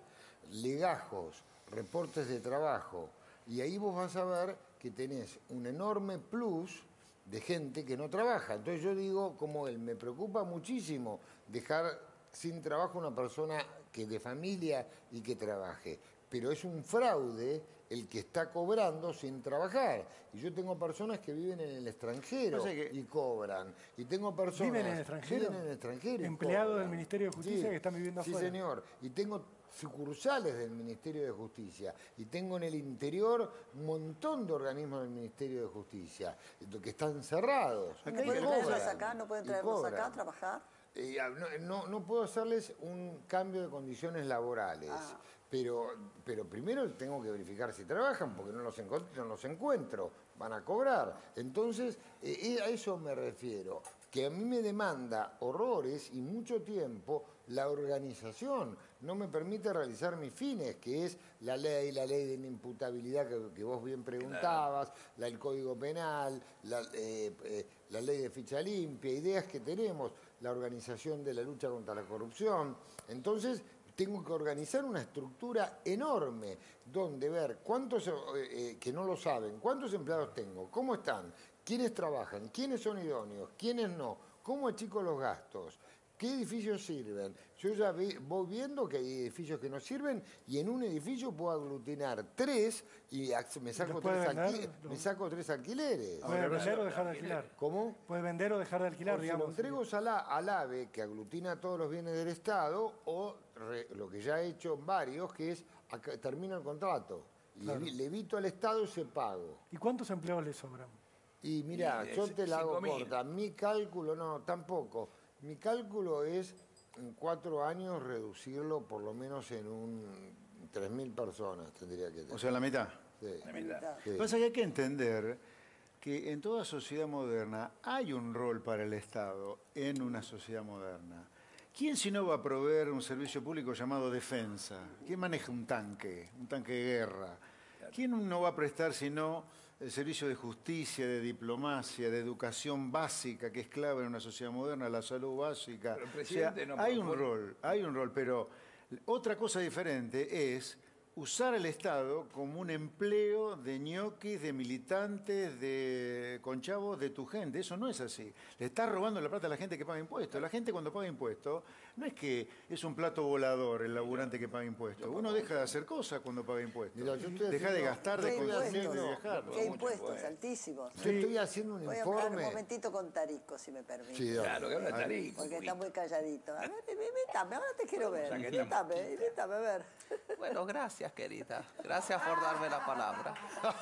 legajos, reportes de trabajo, y ahí vos vas a ver que tenés un enorme plus de gente que no trabaja. Entonces yo digo, como él, me preocupa muchísimo dejar sin trabajo a una persona que de familia y que trabaje. Pero es un fraude el que está cobrando sin trabajar. Y yo tengo personas que viven en el extranjero O sea que- y cobran. Y tengo personas... ¿Viven en el extranjero? Viven en el extranjero y Empleados cobran. del Ministerio de Justicia Sí, que están viviendo sí, afuera. Sí, señor. Y tengo sucursales del Ministerio de Justicia. Y tengo en el interior un montón de organismos del Ministerio de Justicia que están cerrados. ¿No y pueden cobran, traerlos acá? ¿No pueden y traerlos acá a cobran. trabajar? Eh, no, no, no puedo hacerles un cambio de condiciones laborales, Ah. pero, pero primero tengo que verificar si trabajan, porque no los, encont- no los encuentro, van a cobrar. Entonces, eh, eh, a eso me refiero, que a mí me demanda horrores y mucho tiempo la organización. No me permite realizar mis fines, que es la ley, la ley de inimputabilidad que, que vos bien preguntabas, la, el Código Penal, la, eh, eh, la ley de ficha limpia, ideas que tenemos, la organización de la lucha contra la corrupción. Entonces, tengo que organizar una estructura enorme donde ver cuántos, eh, eh, que no lo saben, cuántos empleados tengo, cómo están, quiénes trabajan, quiénes son idóneos, quiénes no, cómo achico los gastos, qué edificios sirven. Yo ya vi- voy viendo que hay edificios que no sirven y en un edificio puedo aglutinar tres y ac- me saco, ¿Los puede tres, vender? alqui- Los- me saco tres alquileres. ¿Puede vender o dejar de alquilar? ¿Cómo? ¿Puede vender o dejar de alquilar, O se digamos? lo entrego a la- al AVE, que aglutina todos los bienes del Estado, o re- lo que ya he hecho en varios, que es acá, termino el contrato. Y Claro. le, le evito al Estado ese pago. ¿Y cuántos empleos le sobran? Y mira, Y, eh, yo te la hago cinco mil. corta. Mi cálculo, no, tampoco. Mi cálculo es en cuatro años reducirlo por lo menos en un tres mil personas tendría que tener. O sea, la mitad. Sí, La mitad. sí. Pasa que hay que entender que en toda sociedad moderna hay un rol para el Estado en una sociedad moderna. ¿Quién si no va a proveer un servicio público llamado defensa? ¿Quién maneja un tanque, un tanque de guerra? ¿Quién no va a prestar sino el servicio de justicia, de diplomacia, de educación básica, que es clave en una sociedad moderna, la salud básica? Pero el O presidente sea, no hay un propone- rol, hay un rol, pero otra cosa diferente es usar el Estado como un empleo de ñoquis, de militantes, de conchavos de tu gente. Eso no es así. Le estás robando la plata a la gente que paga impuestos. La gente cuando paga impuestos no es que es un plato volador el laburante que paga impuestos. Uno deja de hacer cosas cuando paga impuestos. Mira, yo estoy Deja de haciendo- gastar, de ¿Qué consumir, de impuestos? viajar. ¿Qué Mucho impuestos? impuesto. Altísimos. Yo estoy haciendo un Voy a hablar un informe. momentito con Tarico, si me permite. Sí, dale. Claro, que habla Tarico. Porque un está muy calladito. A ver, invítame, ahora te quiero ver. Ya que estamos- Invítame, invítame, a ver. Bueno, gracias, querida. Gracias por darme la palabra.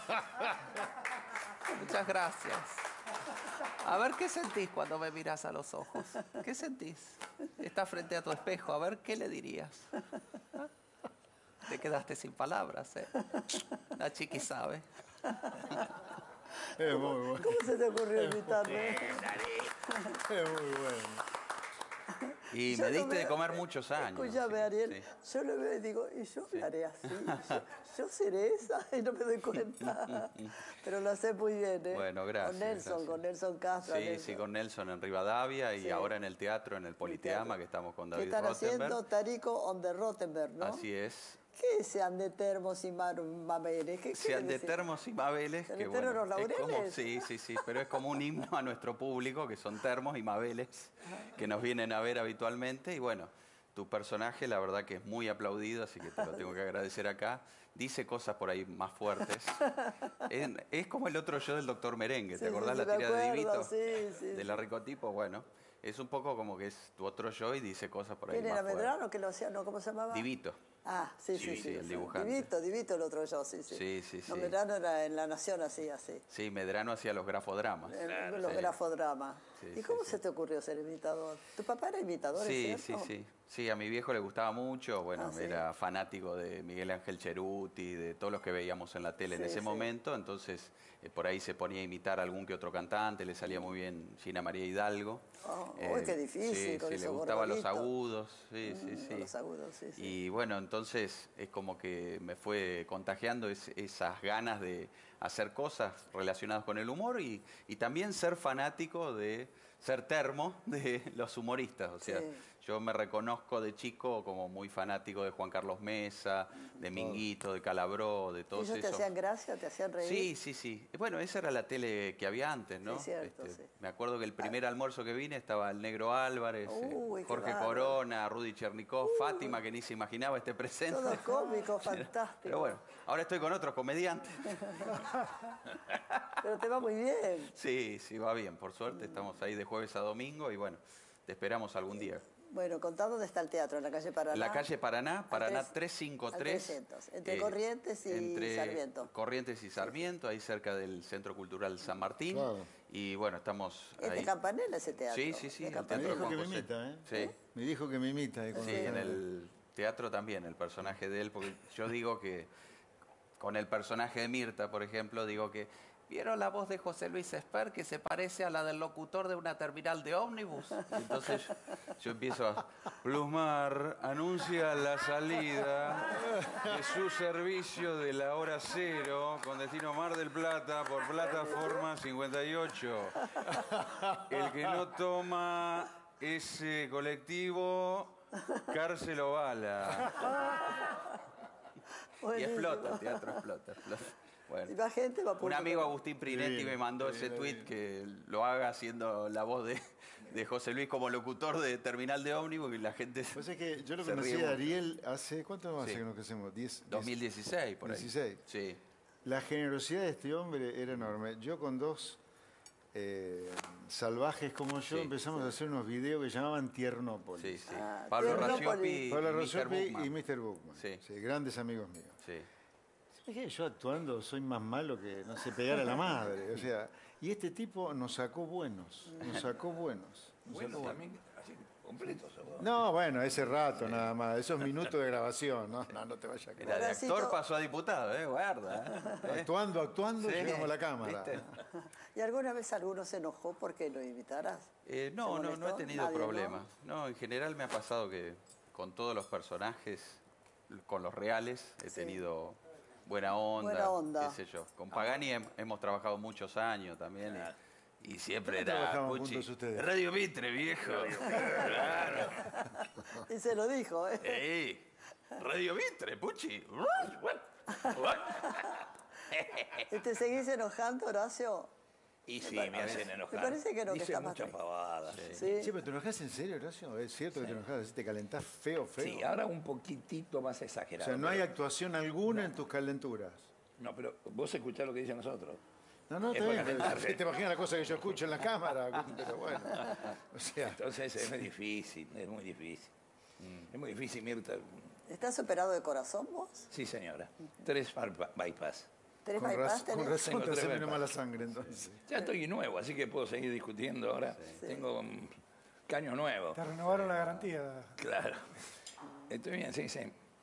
Muchas gracias. A ver, ¿qué sentís cuando me miras a los ojos? ¿Qué sentís? Estás frente a tu espejo. A ver, ¿qué le dirías? ¿Ah? Te quedaste sin palabras, ¿eh? La chiqui sabe. Es muy bueno. ¿Cómo se te ocurrió invitarme? Es muy bueno. Y Yo me lo diste de veo- comer muchos años. Escúchame, sí, Ariel, sí. yo lo veo y digo, y yo hablaré así, yo, yo seré esa, y no me doy cuenta. Pero lo sé muy bien, ¿eh? Bueno, gracias, Con Nelson, gracias. con Nelson Castro. Sí, Nelson. sí, con Nelson en Rivadavia y Sí. ahora en el teatro, en el Politeama, que estamos con ¿Qué David están haciendo? Rottenberg. Tarico on the Rottenberg, ¿no? Así es. ¿Qué sean de termos y mar- mameres? ¿Qué Sean quiere de decir? termos y mabeles. ¿Sean Que, de termos bueno, los es como, laureles? sí, sí, sí, pero es como un himno a nuestro público, que son termos y mabeles, que nos vienen a ver habitualmente. Y bueno, tu personaje, la verdad que es muy aplaudido, así que te lo tengo que agradecer acá. Dice cosas por ahí más fuertes. Es, es como el otro yo del doctor Merengue, ¿te Sí, acordás sí, la me tira de acuerdo, Divito? sí, sí, De sí. la Ricotipo, bueno. Es un poco como que es tu otro yo y dice cosas por ahí ¿Quién más era fuertes. Medrano que lo hacía? ¿No? ¿Cómo se llamaba? Divito. Ah, sí, sí, Sí, sí. sí, el sí. dibujante. Divito, Divito el otro yo, sí, sí. Sí, sí, No, sí. Medrano era en La Nación así, así. Sí, Medrano hacía los grafodramas. En los sí. grafodramas. Sí, ¿Y sí, cómo sí. se te ocurrió ser imitador? ¿Tu papá era imitador, Sí, es sí, cierto? sí. Sí, a mi viejo le gustaba mucho. Bueno, Ah, sí. era fanático de Miguel Ángel Cheruti, de todos los que veíamos en la tele en Sí, ese sí. momento. Entonces, eh, por ahí se ponía a imitar a algún que otro cantante. Le salía muy bien Gina María Hidalgo. Oh, uy, qué difícil Sí, con sí, le esos gustaban los gorgoritos. agudos. Sí, sí, Mm, sí. Los agudos, sí, sí. Y bueno, entonces entonces es como que me fue contagiando es- esas ganas de hacer cosas relacionadas con el humor y, y también ser fanático de ser termo de los humoristas. O sea, Sí. yo me reconozco de chico como muy fanático de Juan Carlos Mesa, de Minguito, de Calabró, de todos ¿Ellos te esos. hacían gracia, te hacían reír? Sí, sí, sí. Bueno, esa era la tele que había antes, ¿no? Sí, cierto, sí. Me acuerdo que el primer almuerzo que vine estaba el Negro Álvarez, eh, Uy, qué Jorge bárbaro. Corona, Rudy Chernikov, Fátima, que ni se imaginaba este presente. Todo cómico, fantástico. Pero bueno, ahora estoy con otros comediantes. Pero te va muy bien. Sí, sí, va bien, por suerte. Estamos ahí de jueves a domingo y bueno, te esperamos algún día. Bueno, contá dónde está el teatro, en la calle Paraná. En la calle Paraná, Paraná tres- trescientos cincuenta y tres. al trescientos, entre Corrientes y entre Sarmiento. Corrientes y Sarmiento, ahí cerca del Centro Cultural San Martín. Claro. Y bueno, estamos Es ahí. de Campanella ese teatro. Sí, sí, sí, de el Me Campanella. teatro dijo que me Juan José. imita, ¿eh? Sí. Me dijo que me imita. ahí cuando Sí, está. en el teatro también, el personaje de él, porque yo digo que con el personaje de Mirta, por ejemplo, digo que ¿vieron la voz de José Luis Esper que se parece a la del locutor de una terminal de ómnibus? Y entonces yo empiezo a... Plusmar anuncia la salida de su servicio de la hora cero con destino Mar del Plata por plataforma cincuenta y ocho. El que no toma ese colectivo, cárcel o bala. Y Buenísimo. explota, el teatro explota, explota. Bueno. Y va gente, va Un público. amigo, Agustín Prinetti, Divino, me mandó ese divino, tweet divino. que lo haga haciendo la voz de, de José Luis como locutor de Terminal de Ómnibus y la gente... Pues es que yo lo se conocí ríe a mucho. Ariel hace... ¿Cuánto hace Sí. que nos conocemos? diez, dos mil dieciséis, por ahí. dieciséis. Sí. La generosidad de este hombre era enorme. Yo con dos eh, salvajes como yo Sí, empezamos a hacer unos videos que llamaban Tiernópolis. Sí, sí. Ah, Pablo Tiernópolis. Racioppi Pablo y mister Racioppi Bookman. y mister Bookman. Sí. Sí, grandes amigos míos. Sí. Es que yo actuando soy más malo que, no sé, pegar a la madre. O sea, y este tipo nos sacó buenos. Nos sacó buenos. nos Bueno, sacó buenos. también así completos. ¿o? No, bueno, ese rato nada más. Esos minutos de grabación. No, no, no te vayas a creer. Era de Horacito. actor, pasó a diputado, ¿eh? Guarda. ¿eh? Actuando, actuando, Sí. llegamos a la cámara. ¿Viste? ¿Y alguna vez alguno se enojó porque lo invitaras? Eh, ¿Se no, no, no he molestó? tenido Nadie, ¿no? problemas. ¿no? En general me ha pasado que con todos los personajes, con los reales, he Sí. tenido buena onda, Buena onda. qué sé yo. Con Pagani hem- hemos trabajado muchos años también y, y siempre ¿Dónde era trabajaban Pucci, juntos ustedes? Radio Mitre, viejo. Claro. Y se lo dijo, ¿eh? Ey, Radio Mitre, Pucci. ¿Y te seguís enojando, Horacio? Y sí, me hacen enojar. Me parece que no, que Dice está más muchas tranquilo. pavadas. Sí. Sí, pero ¿te enojas en serio, Horacio? ¿Es cierto que te enojas? ¿Así te calentás feo, feo? Sí, ahora un poquitito más O exagerado. sea, no hay pero- actuación alguna en tus calenturas. No, pero vos escuchás lo que dicen nosotros. No, no, Es está bien. para pero calentarse. Te imaginas la cosa que yo escucho en la cámara, pero bueno. O sea, Entonces es muy difícil, es muy difícil. Es muy difícil, Mirta. ¿Estás operado de corazón vos? Sí, señora. Tres bypa- bypass. ¿Tenés con, bypass? raz- con tenés? razón Tengo te hace tres menos vepas. mala sangre, entonces. Ya estoy nuevo, así que puedo seguir discutiendo ahora. Tengo un caño nuevo. Te renovaron la garantía. Claro. Estoy bien, sí, sí.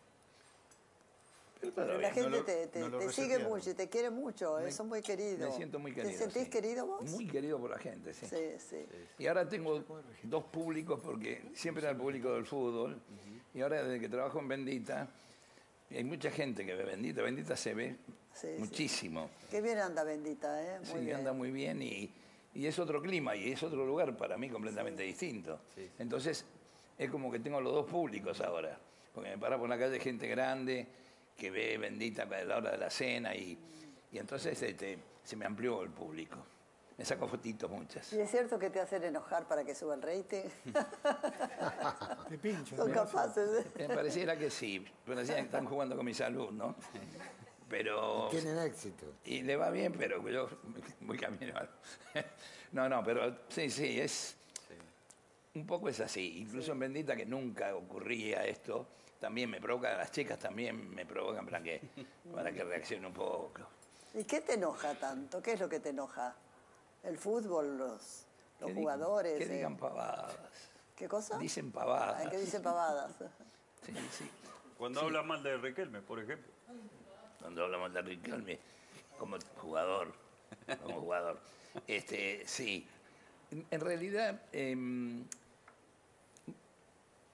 Pero todo Pero la bien. gente No lo- te, te- no lo te sigue resetearon. mucho y te quiere mucho, eh, son muy queridos. Me siento muy querido. ¿Te sentís sí. querido vos? Muy querido por la gente, sí. Sí, sí. Y ahora tengo dos públicos porque siempre era el público del fútbol. Y ahora desde que trabajo en Bendita, hay mucha gente que ve Bendita. Bendita se ve Sí, sí. muchísimo. Qué bien anda Bendita, ¿eh? Muy Sí, bien. anda muy bien y, y es otro clima y es otro lugar para mí completamente distinto. Entonces, es como que tengo los dos públicos ahora. Porque me para por la calle gente grande que ve Bendita a la hora de la cena y, y entonces este, se me amplió el público. Me saco fotitos muchas. ¿Y es cierto que te hacen enojar para que suba el rating? Te pinchan. Son ¿no? capaces, ¿eh? Me pareciera que sí. Parecía que están jugando con mi salud, ¿no? Pero... Tienen éxito. Y le va bien, pero yo voy camino. al- No, no, pero sí, sí, es... Un poco es así. Incluso en Bendita, que nunca ocurría esto, también me provoca, las chicas también me provocan para que, para que reaccione un poco. ¿Y qué te enoja tanto? ¿Qué es lo que te enoja? ¿El fútbol, los, los Que di- jugadores? Que eh? digan pavadas. ¿Qué cosa? Dicen Ah, pavadas. que dicen pavadas. Sí, sí. Cuando habla mal de Riquelme, por ejemplo. Cuando hablamos de Riquelme, como jugador, como jugador. Este, sí. En, en realidad, em,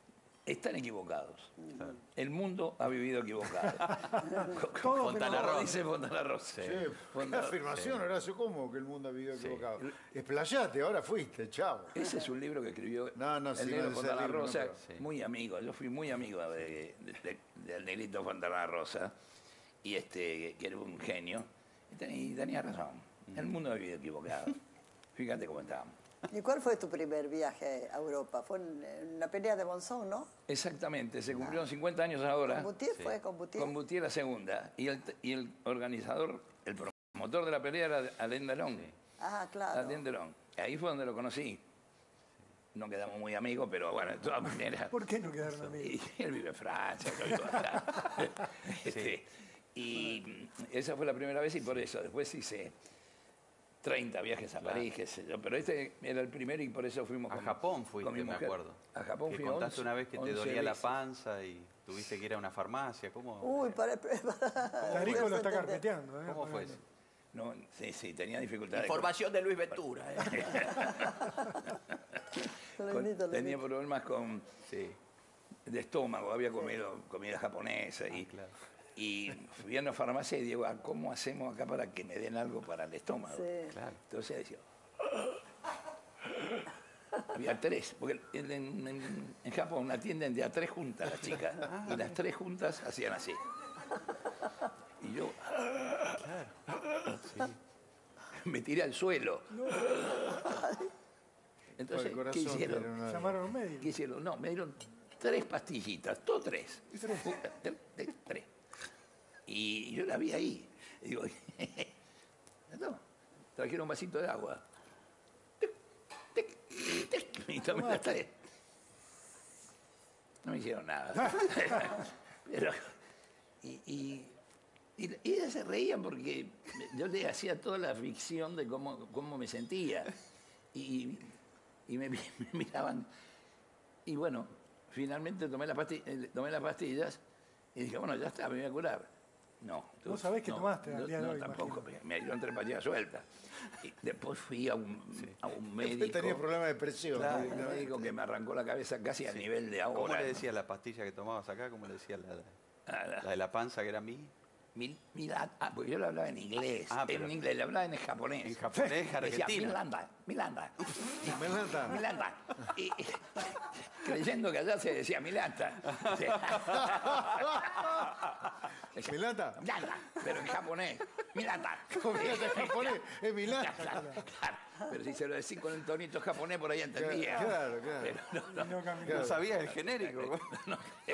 están equivocados. Claro. El mundo ha vivido equivocado. Fontana Rosa. Dice Fontana Rosa. Sí, Fontana... afirmación, sí. Horacio, ¿cómo que el mundo ha vivido Sí. equivocado? Explayate, ahora fuiste, chao. Ese es un libro que escribió no, no, el sí, negro no, Fontana libro, Rosa, no, pero... muy amigo. Yo fui muy amigo de, de, de, del negrito Fontana Rosa, y este, que era un genio, y tenía, y tenía razón. El mundo ha vivido equivocado. Fíjate cómo estábamos. ¿Y cuál fue tu primer viaje a Europa? Fue en, en la pelea de Monzón, ¿no? Exactamente, se cumplieron cincuenta años ahora. ¿Con Boutier Sí. fue? ¿Con Boutier? Con Boutier la segunda. Y el, y el organizador, el promotor de la pelea era Alain Delon. Sí. Ah, claro. Alain Delon. Ahí fue donde lo conocí. No quedamos muy amigos, pero bueno, de todas maneras. ¿Por qué no quedaron amigos? Y él vive en Francia, yo vivo acá. Este, y esa fue la primera vez y por eso. Después hice treinta viajes a París, qué sé yo. Pero este era el primero y por eso fuimos A con, Japón con fuiste, mi me mujer. acuerdo. A Japón que fui contaste once, una vez que te once dolía la veces. panza y tuviste que ir a una farmacia. ¿Cómo, Uy, para... para Tarico lo está entender. carpeteando. ¿eh? ¿cómo fue eso? No, sí, sí, tenía dificultades. Información de Luis Ventura. ¿eh? Lo Con- invito, lo tenía invito. problemas con, Sí. de estómago, había comido comida japonesa y, Ah, claro. y fui a una farmacia y digo, "Ah, ¿cómo hacemos acá para que me den algo para el estómago?" Sí. Claro. Entonces decía, había tres, porque en, en- en- en Japón atienden de a tres juntas las chicas, y las tres juntas hacían así. Y yo me tiré al suelo. Entonces, El corazón ¿qué hicieron? tiene una- Llamaron a un médico. ¿Qué hicieron? No, me dieron tres pastillitas, todo tres. Tres. Tres, tres, tres. Y yo la vi ahí. Y digo, no, trajeron un vasito de agua. Tic, tic, tic, y tomé las tres. No me hicieron nada. Pero, y, y, y, y ellas se reían porque yo les hacía toda la ficción de cómo, cómo me sentía. Y, y me, me miraban. Y bueno, finalmente tomé, la pasti- eh, tomé las pastillas y dije, bueno, ya está, me voy a curar. No. ¿Vos sabés qué no, tomaste al no, día de no, hoy, tampoco. imagino? Me dieron tres pastillas sueltas. Y después fui a un, a un médico. Tenía problemas de presión. Claro, ¿no? un médico que me arrancó la cabeza casi a nivel de ahora. ¿Cómo le ¿no? decías la pastilla que tomabas acá? ¿Cómo le decías la, Ah, la- la de la panza, que era mí? Mil- Milanda. Ah, porque yo le hablaba en inglés. Ah, pero- en inglés, le hablaba en japonés. En japonés, Decía, Argentina. Milanda, Milanda. Milanda. Milanda. Y, y- creyendo que allá se decía Milanda. Decía, ¿Milanda? Milanda, pero en japonés. Milanda. Milanda en japonés, es Milanda. Claro, claro. Pero si se lo decís con el tonito japonés, por ahí entendía. Claro, claro. Pero no, no, Y no caminó. No sabías el genérico. no,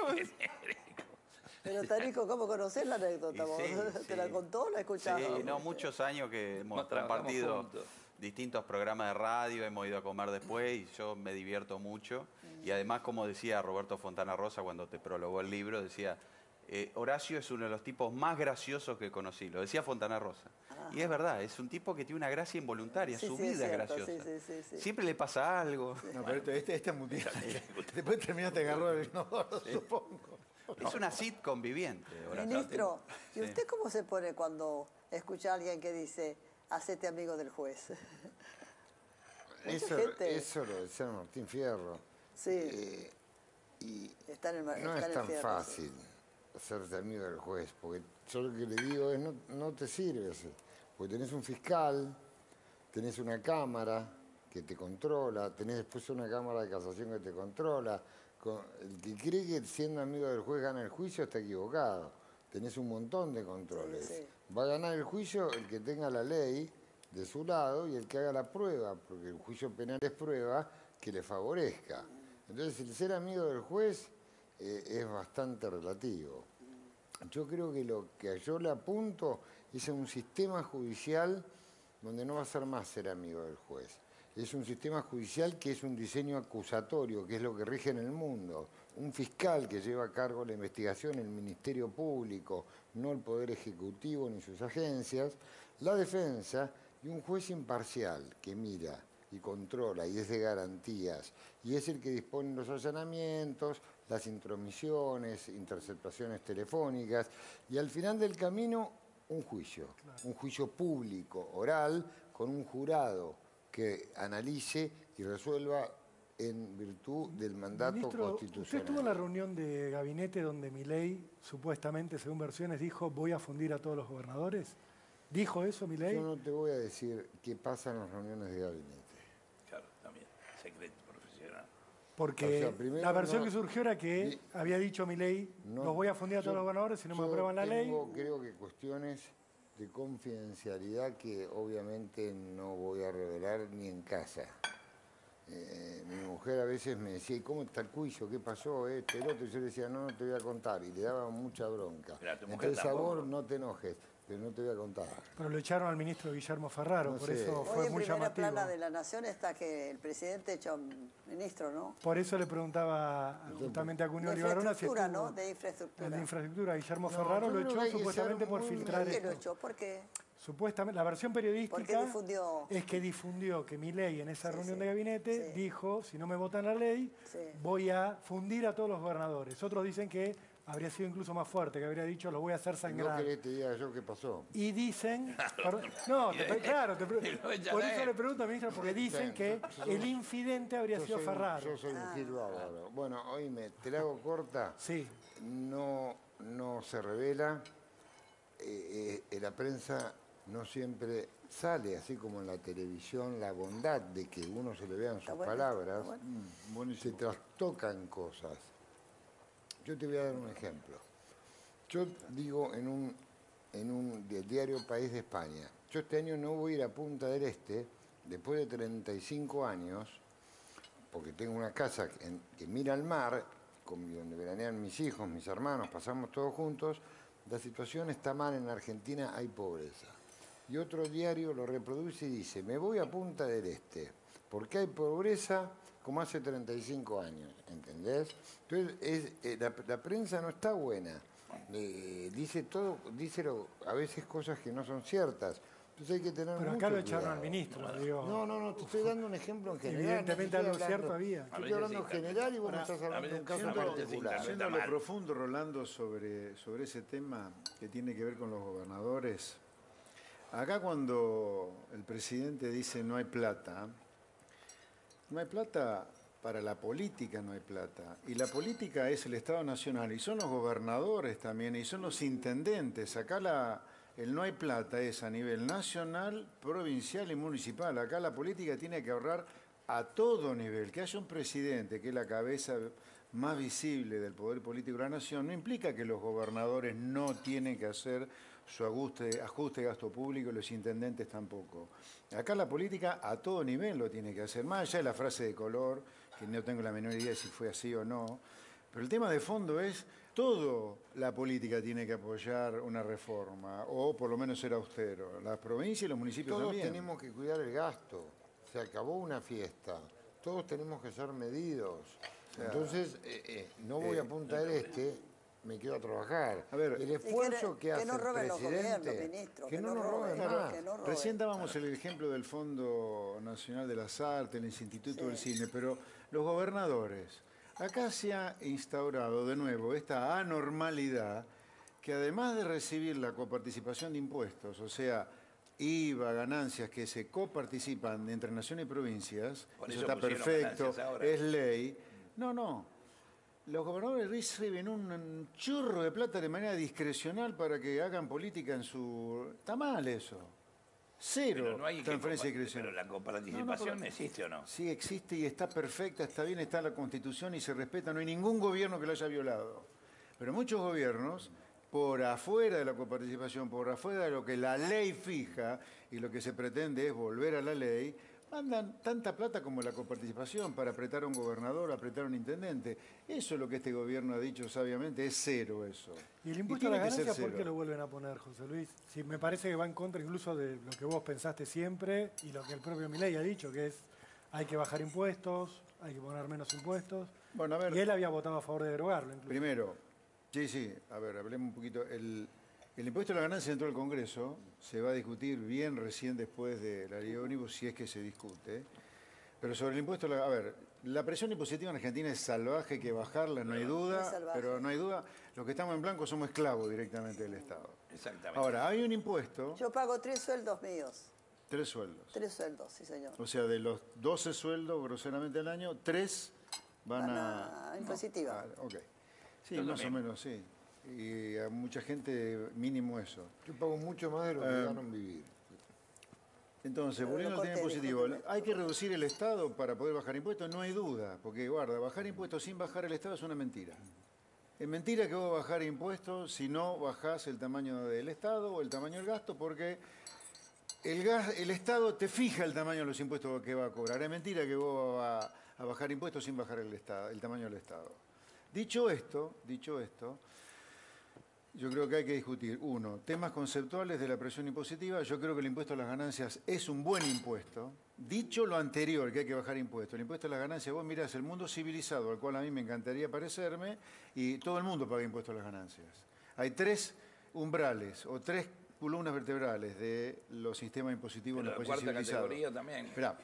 Pero Tarico, ¿cómo conocés la anécdota? Y vos? sí, ¿Te sí. la contó o la escuchaste? Sí, no, muchos años que hemos No, trabajamos compartido juntos. distintos programas de radio, hemos ido a comer después y yo me divierto mucho. Y además, como decía Roberto Fontana Rosa cuando te prologó el libro, decía, eh, Horacio es uno de los tipos más graciosos que conocí, lo decía Fontana Rosa. Y es verdad, es un tipo que tiene una gracia involuntaria, Sí, su sí, vida es es cierto, graciosa. sí, sí, sí, sí. Siempre le pasa algo. No, pero este, este, este es mundial. Después terminaste de agarrar el inodoro, supongo. Es una sitcom viviente, Horacio. Ministro, ¿y Sí. usted cómo se pone cuando escucha a alguien que dice, hacete amigo del juez? Mucha Eso, gente- eso lo decía Martín Fierro. Sí, Eh, y está en el mar- no está es en el tan fierro, fácil hacerte amigo del juez, porque yo lo que le digo es, no, no te sirve, ese, porque tenés un fiscal, tenés una cámara que te controla, tenés después una cámara de casación que te controla. Con- el que cree que siendo amigo del juez gana el juicio está equivocado. Tenés un montón de controles. Sí, sí. Va a ganar el juicio el que tenga la ley de su lado y el que haga la prueba, porque el juicio penal es prueba que le favorezca. Entonces, el ser amigo del juez eh, es bastante relativo. Yo creo que lo que yo le apunto es a un sistema judicial donde no va a ser más ser amigo del juez. Es un sistema judicial que es un diseño acusatorio, que es lo que rige en el mundo. Un fiscal que lleva a cargo la investigación, el Ministerio Público, no el Poder Ejecutivo ni sus agencias, la defensa y un juez imparcial que mira y controla y es de garantías y es el que dispone los allanamientos, las intromisiones, interceptaciones telefónicas y al final del camino un juicio, un juicio público, oral, con un jurado que analice y resuelva en virtud del mandato Ministro, constitucional. ¿usted estuvo en la reunión de gabinete donde Milei, supuestamente, según versiones, dijo voy a fundir a todos los gobernadores? ¿Dijo eso Milei? Yo no te voy a decir qué pasa en las reuniones de gabinete. Claro, también, secreto profesional. Porque O sea, primero la versión no- que surgió era que y- había dicho Milei, No, los voy a fundir a todos yo- los gobernadores si no me yo aprueban la ley. tengo, creo que cuestiones de confidencialidad que obviamente no voy a revelar ni en casa. Eh, mi mujer a veces me decía, ¿y cómo está el juicio? ¿Qué pasó? Este, el otro. Y yo le decía, no, no te voy a contar. Y le daba mucha bronca. Pero a tu mujer Entonces, tampoco. Sabor, no te enojes, pero no te voy a contar. Pero lo echaron al ministro Guillermo Ferraro, No por sé. eso Hoy fue en muy primera llamativo. plana de la Nación está que el presidente echó ministro, ¿no? Por eso le preguntaba justamente a Cunio De Olivarona si infraestructura, estuvo- ¿no? De el infraestructura. de infraestructura. Guillermo No, Ferraro yo lo creo que echó hay que supuestamente ser por muy- filtrar ¿Por qué lo esto. echó? ¿Por qué? Supuestamente, la versión periodística Porque difundió. es que difundió que Milei en esa Sí, reunión sí, de gabinete sí. dijo, si no me votan la ley, Sí. voy a fundir a todos los gobernadores. Otros dicen que habría sido incluso más fuerte, que habría dicho, los voy a hacer No sangrar. querés te diga yo qué pasó. Y dicen, perdón, no, te pre- claro, te pre- Y lo echan por a eso él. le pregunto, ministro, porque dicen que el infidente habría Yo sido soy, un- Ferraro. yo soy un gil bárbaro. Bueno, oíme, te la hago corta. Sí, No, no se revela. Eh, eh, en la prensa no siempre sale, así como en la televisión, la bondad de que uno se le vean sus bueno, palabras. está bueno. Mm, Se buenísimo. trastocan cosas. Yo te voy a dar un ejemplo. Yo digo en un, en un di- diario País de España, yo este año no voy a ir a Punta del Este, después de treinta y cinco años, porque tengo una casa que, en- que mira al mar, con, donde veranean mis hijos, mis hermanos, pasamos todos juntos, la situación está mal en Argentina, hay pobreza. Y otro diario lo reproduce y dice, me voy a Punta del Este, porque hay pobreza como hace treinta y cinco años, ¿entendés? Entonces, es, eh, la, la prensa no está buena. Eh, dice todo, dice lo- a veces cosas que no son ciertas. Entonces hay que tener pero mucho acá lo echaron cuidado. al ministro. Digo, No, no, no, te estoy dando un ejemplo en general. Evidentemente no te algo estoy cierto hablando- había. Yo A estoy veces hablando en sí, general y vos me Ahora, estás a hablando de un veces caso sí, en aparte sí, particular. también. Yendo a está lo mal. profundo, Rolando, sobre, sobre ese tema que tiene que ver con los gobernadores. Acá cuando el presidente dice no hay plata, no hay plata para la política, no hay plata. Y la política es el Estado Nacional y son los gobernadores también y son los intendentes. Acá la, el no hay plata es a nivel nacional, provincial y municipal. Acá la política tiene que ahorrar a todo nivel. Que haya un presidente que es la cabeza más visible del poder político de la nación no implica que los gobernadores no tienen que hacer su ajuste, ajuste de gasto público y los intendentes tampoco. Acá la política a todo nivel lo tiene que hacer, más allá de la frase de color, que no tengo la menor idea de si fue así o no, pero el tema de fondo es, todo la política tiene que apoyar una reforma, o por lo menos ser austero, las provincias y los municipios Todos también. tenemos que cuidar el gasto. Se acabó una fiesta. Todos tenemos que ser medidos. Entonces, eh, eh, no voy a Punta del Este, me quedo a trabajar. A ver, el Y esfuerzo que- que, que hace no el roben los presidente, gobiernos, ministro, que, que no no nos roben, roben más. que no roben. Recién dábamos el ejemplo del Fondo Nacional de las Artes, el Instituto del Cine, pero los gobernadores, acá se ha instaurado de nuevo esta anormalidad que además de recibir la coparticipación de impuestos, o sea, I V A, ganancias que se coparticipan entre nación y provincias, Por eso eso está pusieron perfecto, ganancias ahora. es ley. No, no. Los gobernadores reciben un churro de plata de manera discrecional para que hagan política en su... Está mal eso. Cero Pero no hay que transferencia compa- discrecional. Pero la coparticipación No, no, pero- existe o no. Sí existe y está perfecta, está bien, está en la Constitución y se respeta. No hay ningún gobierno que lo haya violado. Pero muchos gobiernos, por afuera de la coparticipación, por afuera de lo que la ley fija y lo que se pretende es volver a la ley, mandan tanta plata como la coparticipación para apretar a un gobernador, apretar a un intendente. Eso es lo que este gobierno ha dicho sabiamente, es cero eso. ¿Y el impuesto a tiene la que ser ganancia por cero. qué lo vuelven a poner, José Luis? Si me parece que va en contra incluso de lo que vos pensaste siempre y lo que el propio Milei ha dicho, que es hay que bajar impuestos, hay que poner menos impuestos. Bueno, a ver. Y él había votado a favor de derogarlo incluso. Primero, sí, sí, a ver, hablemos un poquito. El, el impuesto a la ganancia dentro del Congreso se va a discutir bien recién después de la ley ómnibus, si es que se discute. Pero sobre el impuesto a la... A ver, la presión impositiva en Argentina es salvaje, hay que bajarla, no hay Es duda, salvaje. pero no hay duda, los que estamos en blanco somos esclavos directamente del Estado. Exactamente. Ahora, hay un impuesto... Yo pago tres sueldos míos. Tres sueldos. Tres sueldos, sí, señor. O sea, de los doce sueldos groseramente al año, tres van, Van a... a impositiva. Ah, ok. Sí, Yo más también. o menos, sí. Y a mucha gente mínimo eso. Yo pago mucho más de lo que Eh, gano en vivir. Entonces, Pero volviendo lo al tema corté, positivo, discúlpeme. ¿hay que reducir el Estado para poder bajar impuestos? No hay duda, porque guarda, bajar impuestos sin bajar el Estado es una mentira. Es mentira que vos bajar impuestos si no bajás el tamaño del Estado o el tamaño del gasto, porque el, gas, el Estado te fija el tamaño de los impuestos que va a cobrar. Es mentira que vos vas a, a bajar impuestos sin bajar el, estado, el tamaño del Estado. Dicho esto, dicho esto, yo creo que hay que discutir, uno, temas conceptuales de la presión impositiva. Yo creo que el impuesto a las ganancias es un buen impuesto. Dicho lo anterior, que hay que bajar impuestos, el impuesto a las ganancias, vos mirás el mundo civilizado, al cual a mí me encantaría parecerme, y todo el mundo paga impuestos a las ganancias. Hay tres umbrales o tres columnas vertebrales de los sistemas impositivos Pero en la los países cuarta civilizados. categoría también. Esperá.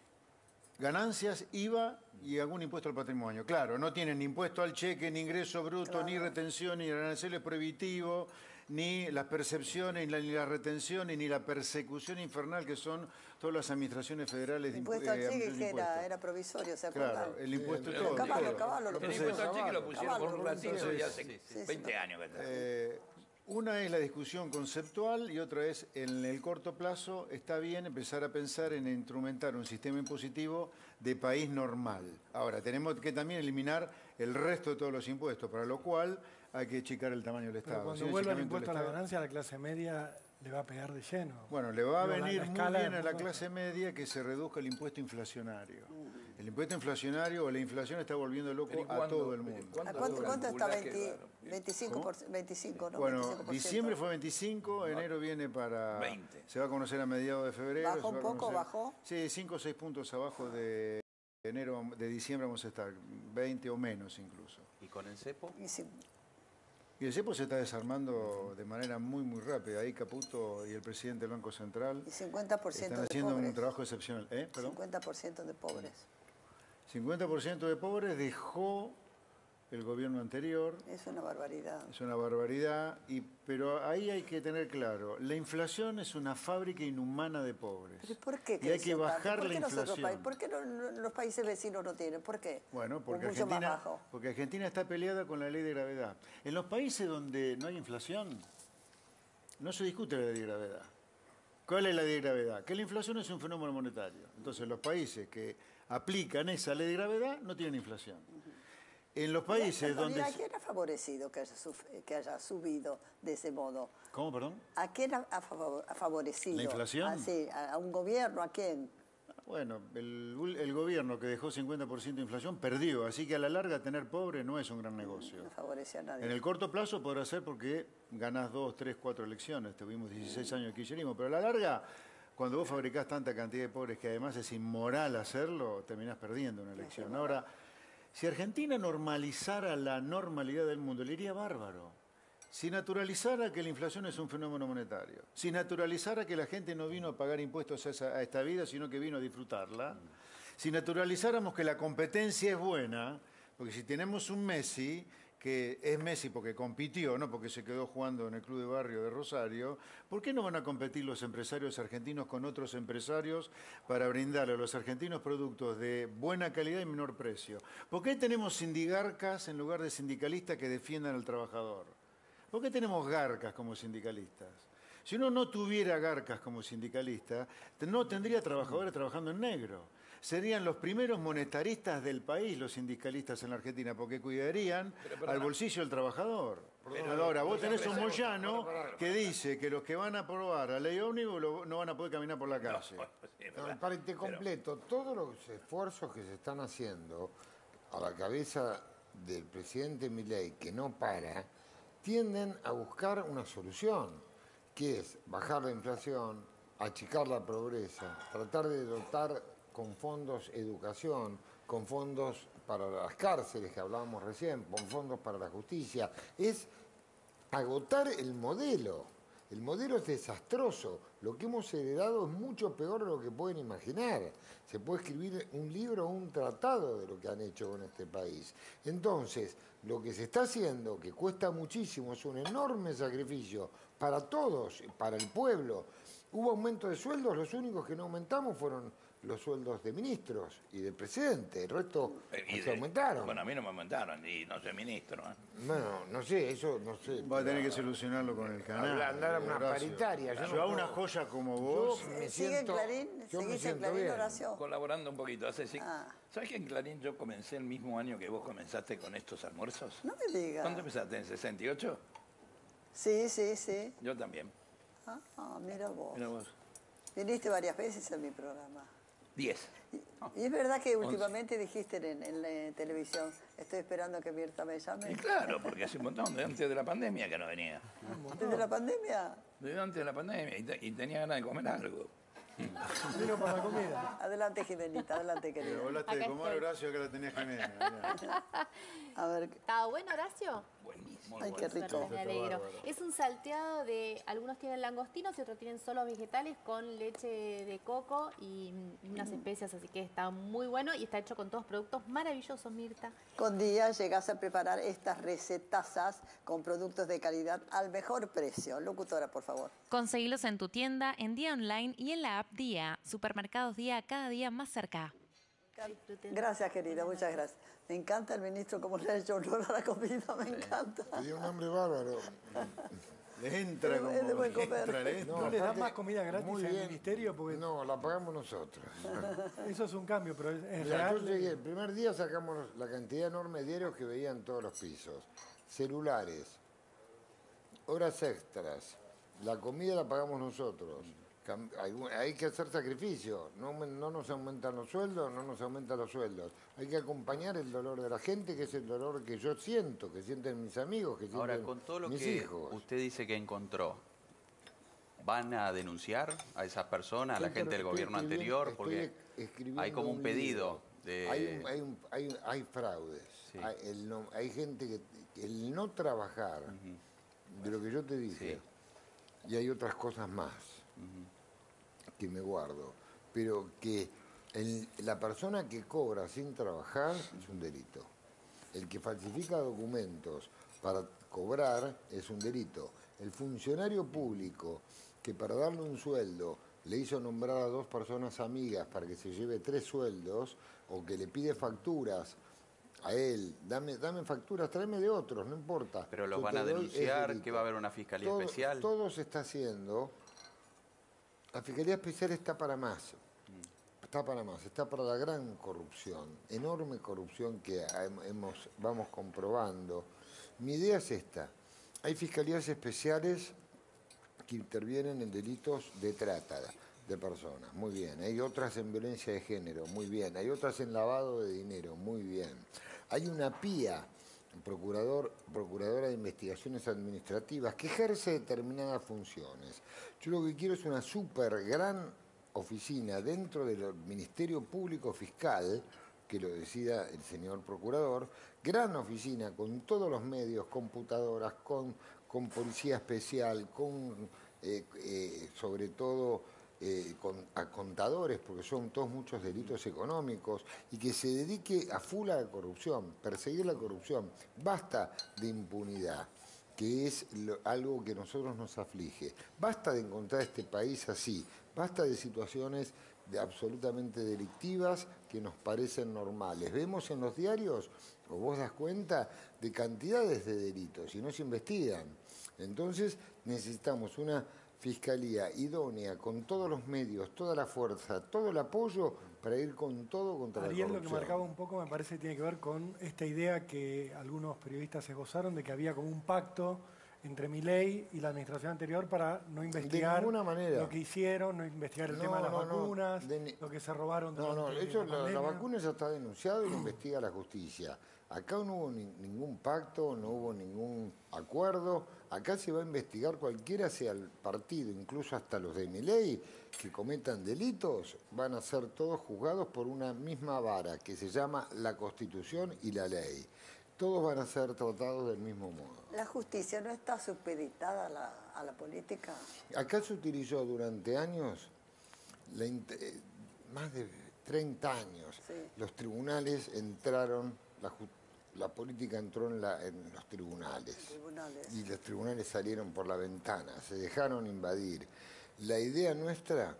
Ganancias, I V A y algún impuesto al patrimonio. Claro, no tienen ni impuesto al cheque, ni ingreso bruto, Claro. ni retención, ni aranceles prohibitivos, ni las percepciones, ni la, ni la retención, ni la persecución infernal que son todas las administraciones federales de El impuesto al eh, cheque de que impuestos. era, era provisovisorio, ¿se acuerdan? Claro, el impuesto Sí, y todo. Caballo, todo. caballo, lo El Entonces, impuesto al cheque lo pusieron por un Caballo, ratito y entonces, hace sí, sí, veinte no. años que está. Eh, una es la discusión conceptual y otra es, en el corto plazo, está bien empezar a pensar en instrumentar un sistema impositivo de país normal. Ahora, tenemos que también eliminar el resto de todos los impuestos, para lo cual hay que achicar el tamaño del Pero Estado. cuando Sin vuelva el achicamiento del impuesto a la Estado- ganancia, la clase media le va a pegar de lleno. Bueno, le va a Digo, la- venir la muy escala bien es a la muy clase media que se reduzca el impuesto inflacionario. El impuesto inflacionario o la inflación está volviendo loco Pero ¿y a cuándo? todo el ¿A mundo. ¿A ¿Cuánto cuánto, cuánto está? calculás que veinte, va? veinticinco, por, veinticinco, ¿no? Bueno, veinticinco por ciento. diciembre fue veinticinco, enero viene para... veinte. Se va a conocer a mediados de febrero. ¿Bajó se va un a poco, conocer- bajó? Sí, cinco o seis puntos abajo de enero, de diciembre vamos a estar, veinte o menos incluso. ¿Y con el cepo? Y si- Y el cepo se está desarmando de manera muy, muy rápida. Ahí Caputo y el presidente del Banco Central y cincuenta por ciento están de haciendo pobres. un trabajo excepcional. ¿Eh? ¿Perdón? cincuenta por ciento de pobres. cincuenta por ciento de pobres dejó el gobierno anterior. Es una barbaridad. Es una barbaridad, y, pero ahí hay que tener claro, la inflación es una fábrica inhumana de pobres. ¿Pero por qué Y hay que creció tanto? bajar ¿Por la qué los otros inflación. países- ¿Por qué no- no- los países vecinos no tienen? ¿Por qué? Bueno, O porque mucho más Argentina, bajo. porque Argentina está peleada con la ley de gravedad. En los países donde no hay inflación, no se discute la ley de gravedad. ¿Cuál es la ley de gravedad? Que la inflación es un fenómeno monetario. Entonces, los países que aplican esa ley de gravedad no tienen inflación. En los países Perdón, donde... ¿y ¿A quién ha favorecido que haya, suf- que haya subido de ese modo? ¿Cómo, perdón? ¿A quién ha, ha favor- ha favorecido? ¿La inflación? Ah, sí, a, a un gobierno, ¿a quién? Bueno, el, el gobierno que dejó cincuenta por ciento de inflación perdió, así que a la larga tener pobre no es un gran negocio. No favorece a nadie. En el corto plazo podrá ser porque ganás dos, tres, cuatro elecciones, tuvimos dieciséis años de kirchnerismo, pero a la larga, cuando vos fabricás tanta cantidad de pobres que además es inmoral hacerlo, terminás perdiendo una elección. Ahora, si Argentina normalizara la normalidad del mundo, le iría bárbaro. Si naturalizara que la inflación es un fenómeno monetario, si naturalizara que la gente no vino a pagar impuestos a, esa- a esta vida, sino que vino a disfrutarla, si naturalizáramos que la competencia es buena, porque si tenemos un Messi, que es Messi porque compitió, no porque se quedó jugando en el Club de Barrio de Rosario, ¿por qué no van a competir los empresarios argentinos con otros empresarios para brindarle a los argentinos productos de buena calidad y menor precio? ¿Por qué tenemos sindigarcas en lugar de sindicalistas que defiendan al trabajador? ¿Por qué tenemos garcas como sindicalistas? Si uno no tuviera garcas como sindicalista, no tendría trabajadores trabajando en negro. Serían los primeros monetaristas del país los sindicalistas en la Argentina, porque cuidarían al bolsillo del trabajador. Ahora, vos tenés un Moyano que dice que los que van a aprobar la ley ómnibus lo- no van a poder caminar por la calle. No, para que te completo, todos los esfuerzos que se están haciendo a la cabeza del presidente Milei, que no para, tienden a buscar una solución, que es bajar la inflación, achicar la pobreza, tratar de dotar con fondos educación, con fondos para las cárceles que hablábamos recién, con fondos para la justicia. Es agotar el modelo. El modelo es desastroso. Lo que hemos heredado es mucho peor de lo que pueden imaginar. Se puede escribir un libro o un tratado de lo que han hecho con este país. Entonces, lo que se está haciendo, que cuesta muchísimo, es un enorme sacrificio para todos, para el pueblo, Hubo aumento de sueldos, los únicos que no aumentamos fueron los sueldos de ministros y del presidente, el resto Y se de- aumentaron. Bueno, a mí no me aumentaron y no soy ministro. ¿eh? Bueno, no sé, eso no sé. Va a tener pero- que solucionarlo con el canal. Hablar- andar a una Horacio. paritaria, yo Yo, no a una puedo- joya como vos. Yo me ¿Sigue en siento, Clarín? yo me ¿Seguís en siento Clarín, bien. Horacio? Colaborando un poquito. Hace, sí- Ah. ¿Sabes que en Clarín yo comencé el mismo año que vos comenzaste con estos almuerzos? No me digas. ¿Cuándo empezaste? ¿En sesenta y ocho? Sí, sí, sí. Yo también. Ah, ah, mira vos. Mira vos. Viniste varias veces a mi programa. diez. Y, y es verdad que últimamente dijiste en, en la televisión, estoy esperando que Mirta me llame. Y claro, porque hace un montón, de antes de la pandemia que no venía. Desde la pandemia, Desde antes de la pandemia y, te- y tenía ganas de comer algo. Vino para la comida. adelante Jimenita, adelante Te querida. volaste de Acá comer, estoy. Horacio, que la tenés Jimena. mirá. A ver, ¿Estaba bueno, Horacio? Buenísimo. ay, qué rico. Me alegro. Es un salteado de, algunos tienen langostinos y otros tienen solo vegetales con leche de coco y mm, unas especias, así que está muy bueno y está hecho con todos productos maravillosos, Mirta. Con Día llegas a preparar estas recetazas con productos de calidad al mejor precio. Locutora, por favor. Conseguilos en tu tienda, en Día Online y en la app Día. Supermercados Día, cada día más cerca. Disfruten. Gracias, querida, muchas gracias. Me encanta el ministro, como le ha hecho honor a la comida, me encanta. Te dio un hambre bárbaro. Le entra Es como. de buen le comer. entra, le entra. ¿No les dan aparte, más comida gratis muy en el bien. ministerio? Porque No, la pagamos nosotros. eso es un cambio, pero es, es Mira, yo real. llegué, el primer día sacamos la cantidad enorme de diarios que veían todos los pisos. Celulares, horas extras, la comida la pagamos nosotros. Cam- Hay, hay que hacer sacrificio, no, aumen- no nos aumentan los sueldos, no nos aumentan los sueldos. Hay que acompañar el dolor de la gente, que es el dolor que yo siento, que sienten mis amigos, que sienten Ahora, con todo lo mis que hijos. usted dice que encontró, ¿van a denunciar a esas personas, a la Estoy- gente del estoy gobierno escribiendo- anterior? estoy Porque escribiendo hay como un pedido libro. de... Hay, un- hay, un- hay un- hay fraudes. Sí. Hay, el no- hay gente que, que el no trabajar, de lo que yo te dije, y hay otras cosas más que me guardo, pero que el- la persona que cobra sin trabajar es un delito. El que falsifica documentos para cobrar es un delito. El funcionario público que para darle un sueldo le hizo nombrar a dos personas amigas para que se lleve tres sueldos, o que le pide facturas a él, dame, dame facturas, tráeme de otros, no importa. Pero los Yo van te a doy, es denunciar, delito. que va a haber una fiscalía Todo- especial. Todo se está haciendo. La Fiscalía Especial está para más. Está para más, está para la gran corrupción, enorme corrupción que hem- hemos, vamos comprobando. Mi idea es esta. Hay fiscalías especiales que intervienen en delitos de trata de personas, muy bien. Hay otras en violencia de género, muy bien. Hay otras en lavado de dinero, muy bien. Hay una P I A, procurador, procuradora de investigaciones administrativas, que ejerce determinadas funciones. Yo lo que quiero es una súper gran oficina dentro del Ministerio Público Fiscal, que lo decida el señor procurador, gran oficina con todos los medios, computadoras, con, con policía especial, con eh, eh, sobre todo eh, con, a contadores, porque son todos muchos delitos económicos, y que se dedique a full a la corrupción, perseguir la corrupción. Basta de impunidad, que es lo- algo que a nosotros nos aflige. Basta de encontrar este país así, basta de situaciones de absolutamente delictivas que nos parecen normales. Vemos en los diarios, o vos das cuenta, de cantidades de delitos y no se investigan. Entonces necesitamos una fiscalía idónea, con todos los medios, toda la fuerza, todo el apoyo para ir con todo contra Ariel, la lo que corrupción. marcaba un poco me parece que tiene que ver con esta idea que algunos periodistas esbozaron de que había como un pacto entre Milei y la administración anterior para no investigar ninguna manera. lo que hicieron, no investigar el No, tema de las no, no, vacunas, de ni- lo que se robaron No, no, durante eso, la la, la pandemia. vacuna ya está denunciado y lo investiga la justicia. Acá no hubo ni- ningún pacto, no hubo ningún acuerdo. Acá se va a investigar cualquiera sea el partido, incluso hasta los de Milei, que cometan delitos, van a ser todos juzgados por una misma vara que se llama la Constitución y la ley. Todos van a ser tratados del mismo modo. ¿La justicia no está supeditada a la, a la política? Acá se utilizó durante años, la int- eh, más de treinta años, Sí. los tribunales entraron, la, ju- la política entró en, la- en los tribunales. Tribunales. Y los tribunales salieron por la ventana, se dejaron invadir. La idea nuestra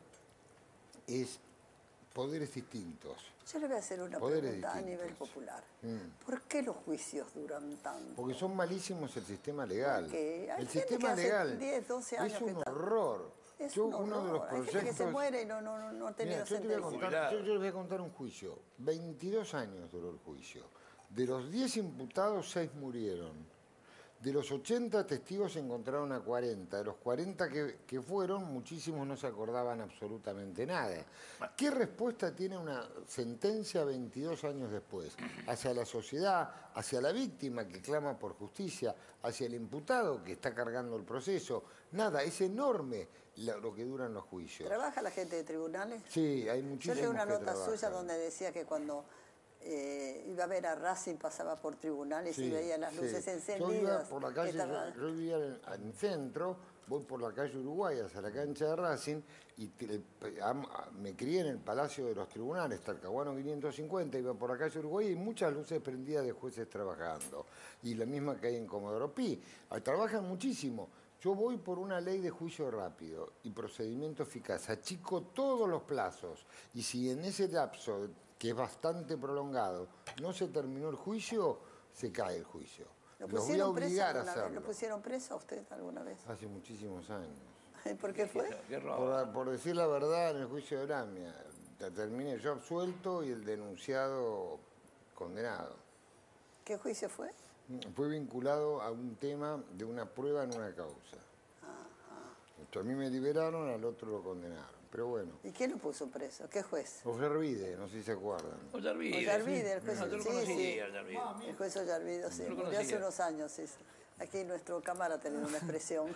es poderes distintos. Yo le voy a hacer una Poderes pregunta a distintos. nivel popular. Mm. ¿Por qué los juicios duran tanto? Porque son malísimos el sistema legal. Porque hay El gente sistema que hace legal diez, doce años es que un está- horror. Es Yo, un uno de los horror. Hay gente proyectos... que se muere y no, no, no, no ha tenido Mira, yo, te voy a sentencia. contar, yo, yo les voy a contar un juicio. veintidós años duró el juicio. De los diez imputados, seis murieron. De los ochenta testigos se encontraron a cuarenta. De los cuarenta que, que fueron, muchísimos no se acordaban absolutamente nada. ¿Qué respuesta tiene una sentencia veintidós años después? Hacia la sociedad, hacia la víctima que clama por justicia, hacia el imputado que está cargando el proceso. Nada, es enorme lo, lo que duran los juicios. ¿Trabaja la gente de tribunales? Sí, hay Yo muchísimos leí una que nota trabajan. suya donde decía que cuando eh, iba a ver a Racing pasaba por tribunales Sí, y veía las sí. luces Yo encendidas. iba por la calle, que estaba- yo, yo vivía en, en centro, voy por la calle Uruguay hacia la cancha de Racing y te- am- me crié en el Palacio de los Tribunales, Talcahuano quinientos cincuenta, iba por la calle Uruguay y muchas luces prendidas de jueces trabajando. Y la misma que hay en Comodoro Pi. Ah, trabajan muchísimo. Yo voy por una ley de juicio rápido y procedimiento eficaz. Achico todos los plazos. Y si en ese lapso, que es bastante prolongado, no se terminó el juicio, se cae el juicio. ¿Lo Los voy a pusieron preso obligar a alguna vez? hacerlo. ¿Lo pusieron preso a usted alguna vez? Hace muchísimos años. ¿Por qué fue? Qué Por, robo. por decir la verdad, en el juicio de Lamia, te- terminé yo absuelto y el denunciado condenado. ¿Qué juicio fue? Fue vinculado a un tema de una prueba en una causa. Entonces, a mí me liberaron, al otro lo condenaron. Pero bueno, ¿Y quién lo puso preso? ¿Qué juez? Ollarvide, no sé si se acuerdan. Ollarvide. Ollarvide, el juez. No, yo lo Sí, conocí, sí. Ollarvide. El juez Ollarvido, sí. Lo Murió conocía. hace unos años, sí. Aquí nuestro cámara ha tenido una expresión.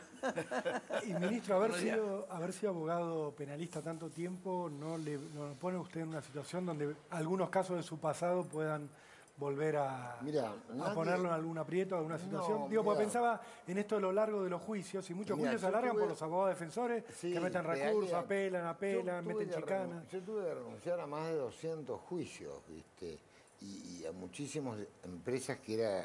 Y ministro, haber Buenos días. sido, haber sido abogado penalista tanto tiempo, ¿no le no pone usted en una situación donde algunos casos de su pasado puedan volver a, Mirá, a nadie- ponerlo en algún aprieto, alguna situación? No, Digo, porque mirá. pensaba en esto de lo largo de los juicios, y muchos Mirá, juicios se yo alargan tuve- por los abogados defensores Sí, que meten realidad. recursos, apelan, apelan, Yo tuve meten que chicanas. renun- Yo tuve que renunciar a más de doscientos juicios, ¿viste? Y, y a muchísimas empresas que era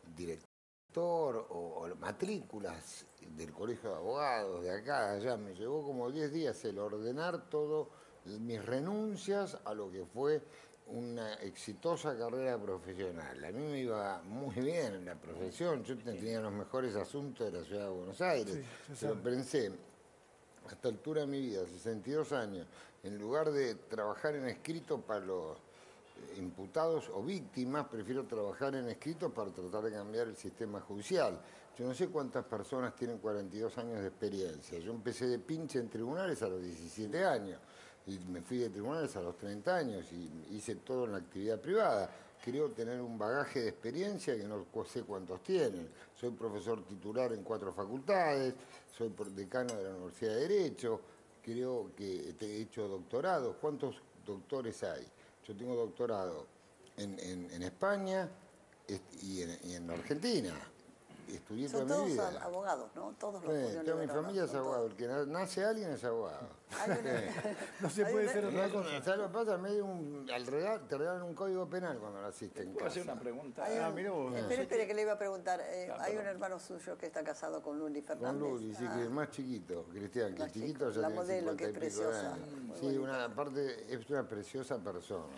director o, o matrículas del colegio de abogados, de acá, de allá. Me llevó como diez días el ordenar todo, mis renuncias a lo que fue una exitosa carrera profesional. A mí me iba muy bien en la profesión, yo tenía los mejores asuntos de la ciudad de Buenos Aires, Sí, se pero sabe. pensé, a esta altura de mi vida, sesenta y dos años, en lugar de trabajar en escrito para los eh, imputados o víctimas, prefiero trabajar en escrito para tratar de cambiar el sistema judicial. Yo no sé cuántas personas tienen cuarenta y dos años de experiencia. Yo empecé de pinche en tribunales a los diecisiete años y me fui de tribunales a los treinta años y hice todo en la actividad privada. Creo tener un bagaje de experiencia que no sé cuántos tienen. Soy profesor titular en cuatro facultades, soy por- decano de la Universidad de Derecho, creo que he hecho doctorado. ¿Cuántos doctores hay? Yo tengo doctorado en, en- en España est- y en, y en Argentina. Estudié Son toda mi todos vida. abogados, ¿no? Todos los Sí, Julio toda mi Liberones, familia es son todos. abogado. El que na- nace alguien es abogado. Hay una- No se hay puede una- ser otra No, cosa. ¿sabes lo que pasa? Me dio un, al regal, te regalan un código penal cuando naciste en ¿Puedo hacer casa. una pregunta? hay un- Ah, mirá vos. espere, espere, que le iba a preguntar. eh, Ah, hay un perdón. hermano suyo que está casado con Luli Fernández. Con Luli, sí, Ah, que es más chiquito, Cristian, que Más el chiquito chico, ya la tiene modelo, que cincuenta es y pico de preciosa, años. muy Sí, bonita. una, aparte es una preciosa persona,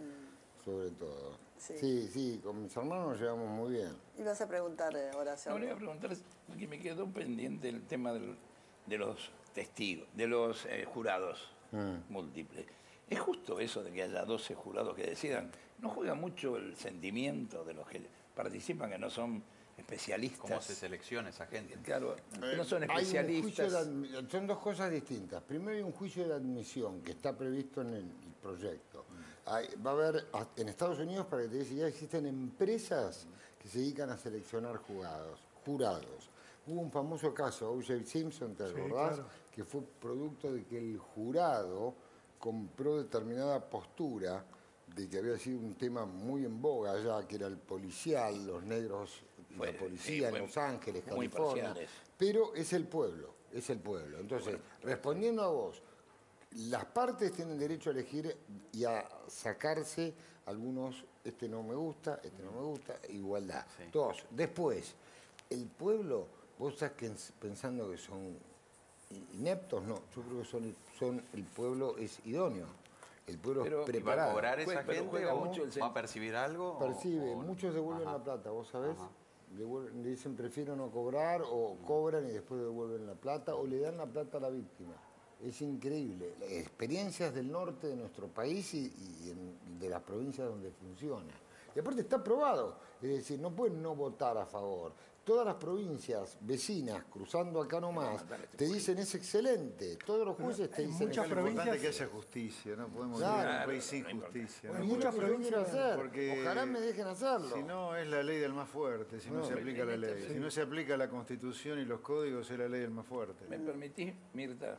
sobre todo. Mm. Sí. Sí. sí, con mis hermanos nos llevamos muy bien. Ibas a preguntar, eh, Horacio. No, le iba a preguntar, porque me quedó pendiente el tema del- de los testigos, de los eh, jurados Mm. múltiples. ¿Es justo eso de que haya doce jurados que decidan? ¿No juega mucho el sentimiento de los que participan, que no son especialistas? ¿Cómo se selecciona esa gente? Claro, que no son Hay un juicio especialistas. de admi- son dos cosas distintas. Primero hay un juicio de admisión que está previsto en el proyecto. Hay- va a haber, en Estados Unidos, para que te des idea, existen empresas que se dedican a seleccionar jurados. jurados. Hubo un famoso caso, O J Simpson, ¿te Sí, acordás? claro. Que fue producto de que el jurado compró determinada postura de que había sido un tema muy en boga allá, que era el policial, los negros, Fue- la sí, policía fue en Los Ángeles, muy California. parciales. Pero es el pueblo, es el pueblo. Entonces, respondiendo a vos, las partes tienen derecho a elegir y a sacarse algunos, este no me gusta, este no me gusta, igualdad. Sí. Dos, después, el pueblo, vos estás que- pensando que son ineptos, no. Yo creo que son, son el pueblo es idóneo. El pueblo Pero, es ¿Y va a preparado. cobrar esa Juega- pero gente juega o mucho el va a sen- percibir algo? o- Percibe, o- muchos devuelven Ajá. la plata, ¿vos sabés? Ajá. Devuelven- le dicen prefiero no cobrar o cobran y después devuelven la plata o le dan la plata a la víctima. Es increíble. Experiencias del norte de nuestro país y, y en- de las provincias donde funciona. Y aparte está aprobado. Es decir, no pueden no votar a favor. Todas las provincias vecinas, cruzando acá nomás, te dicen es excelente. Todos los jueces te hay dicen muchas es Lo importante provincias- es que haya justicia, no podemos Claro. vivir en un país sin No importa. justicia. Hay ¿no? muchas Porque- provincias quiero hacer. porque- Ojalá me dejen hacerlo. Si no, es la ley del más fuerte, si no, No, se aplica la ley. sí. Si no se aplica la Constitución y los códigos, es la ley del más fuerte. ¿Me permitís, Mirta?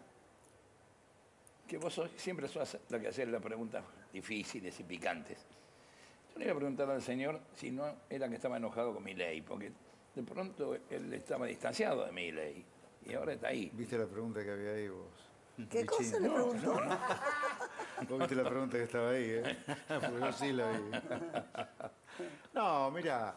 Que vos sos- siempre sos la que haces las preguntas difíciles y picantes. Yo le iba a preguntar al señor si no era que estaba enojado con mi ley, porque de pronto él estaba distanciado de mi ley y ahora está ahí. ¿Viste la pregunta que había ahí vos? ¿Qué cosa Bichín. le preguntó? Vos viste la pregunta que estaba ahí, ¿eh? Porque yo sí la vi. No, mira,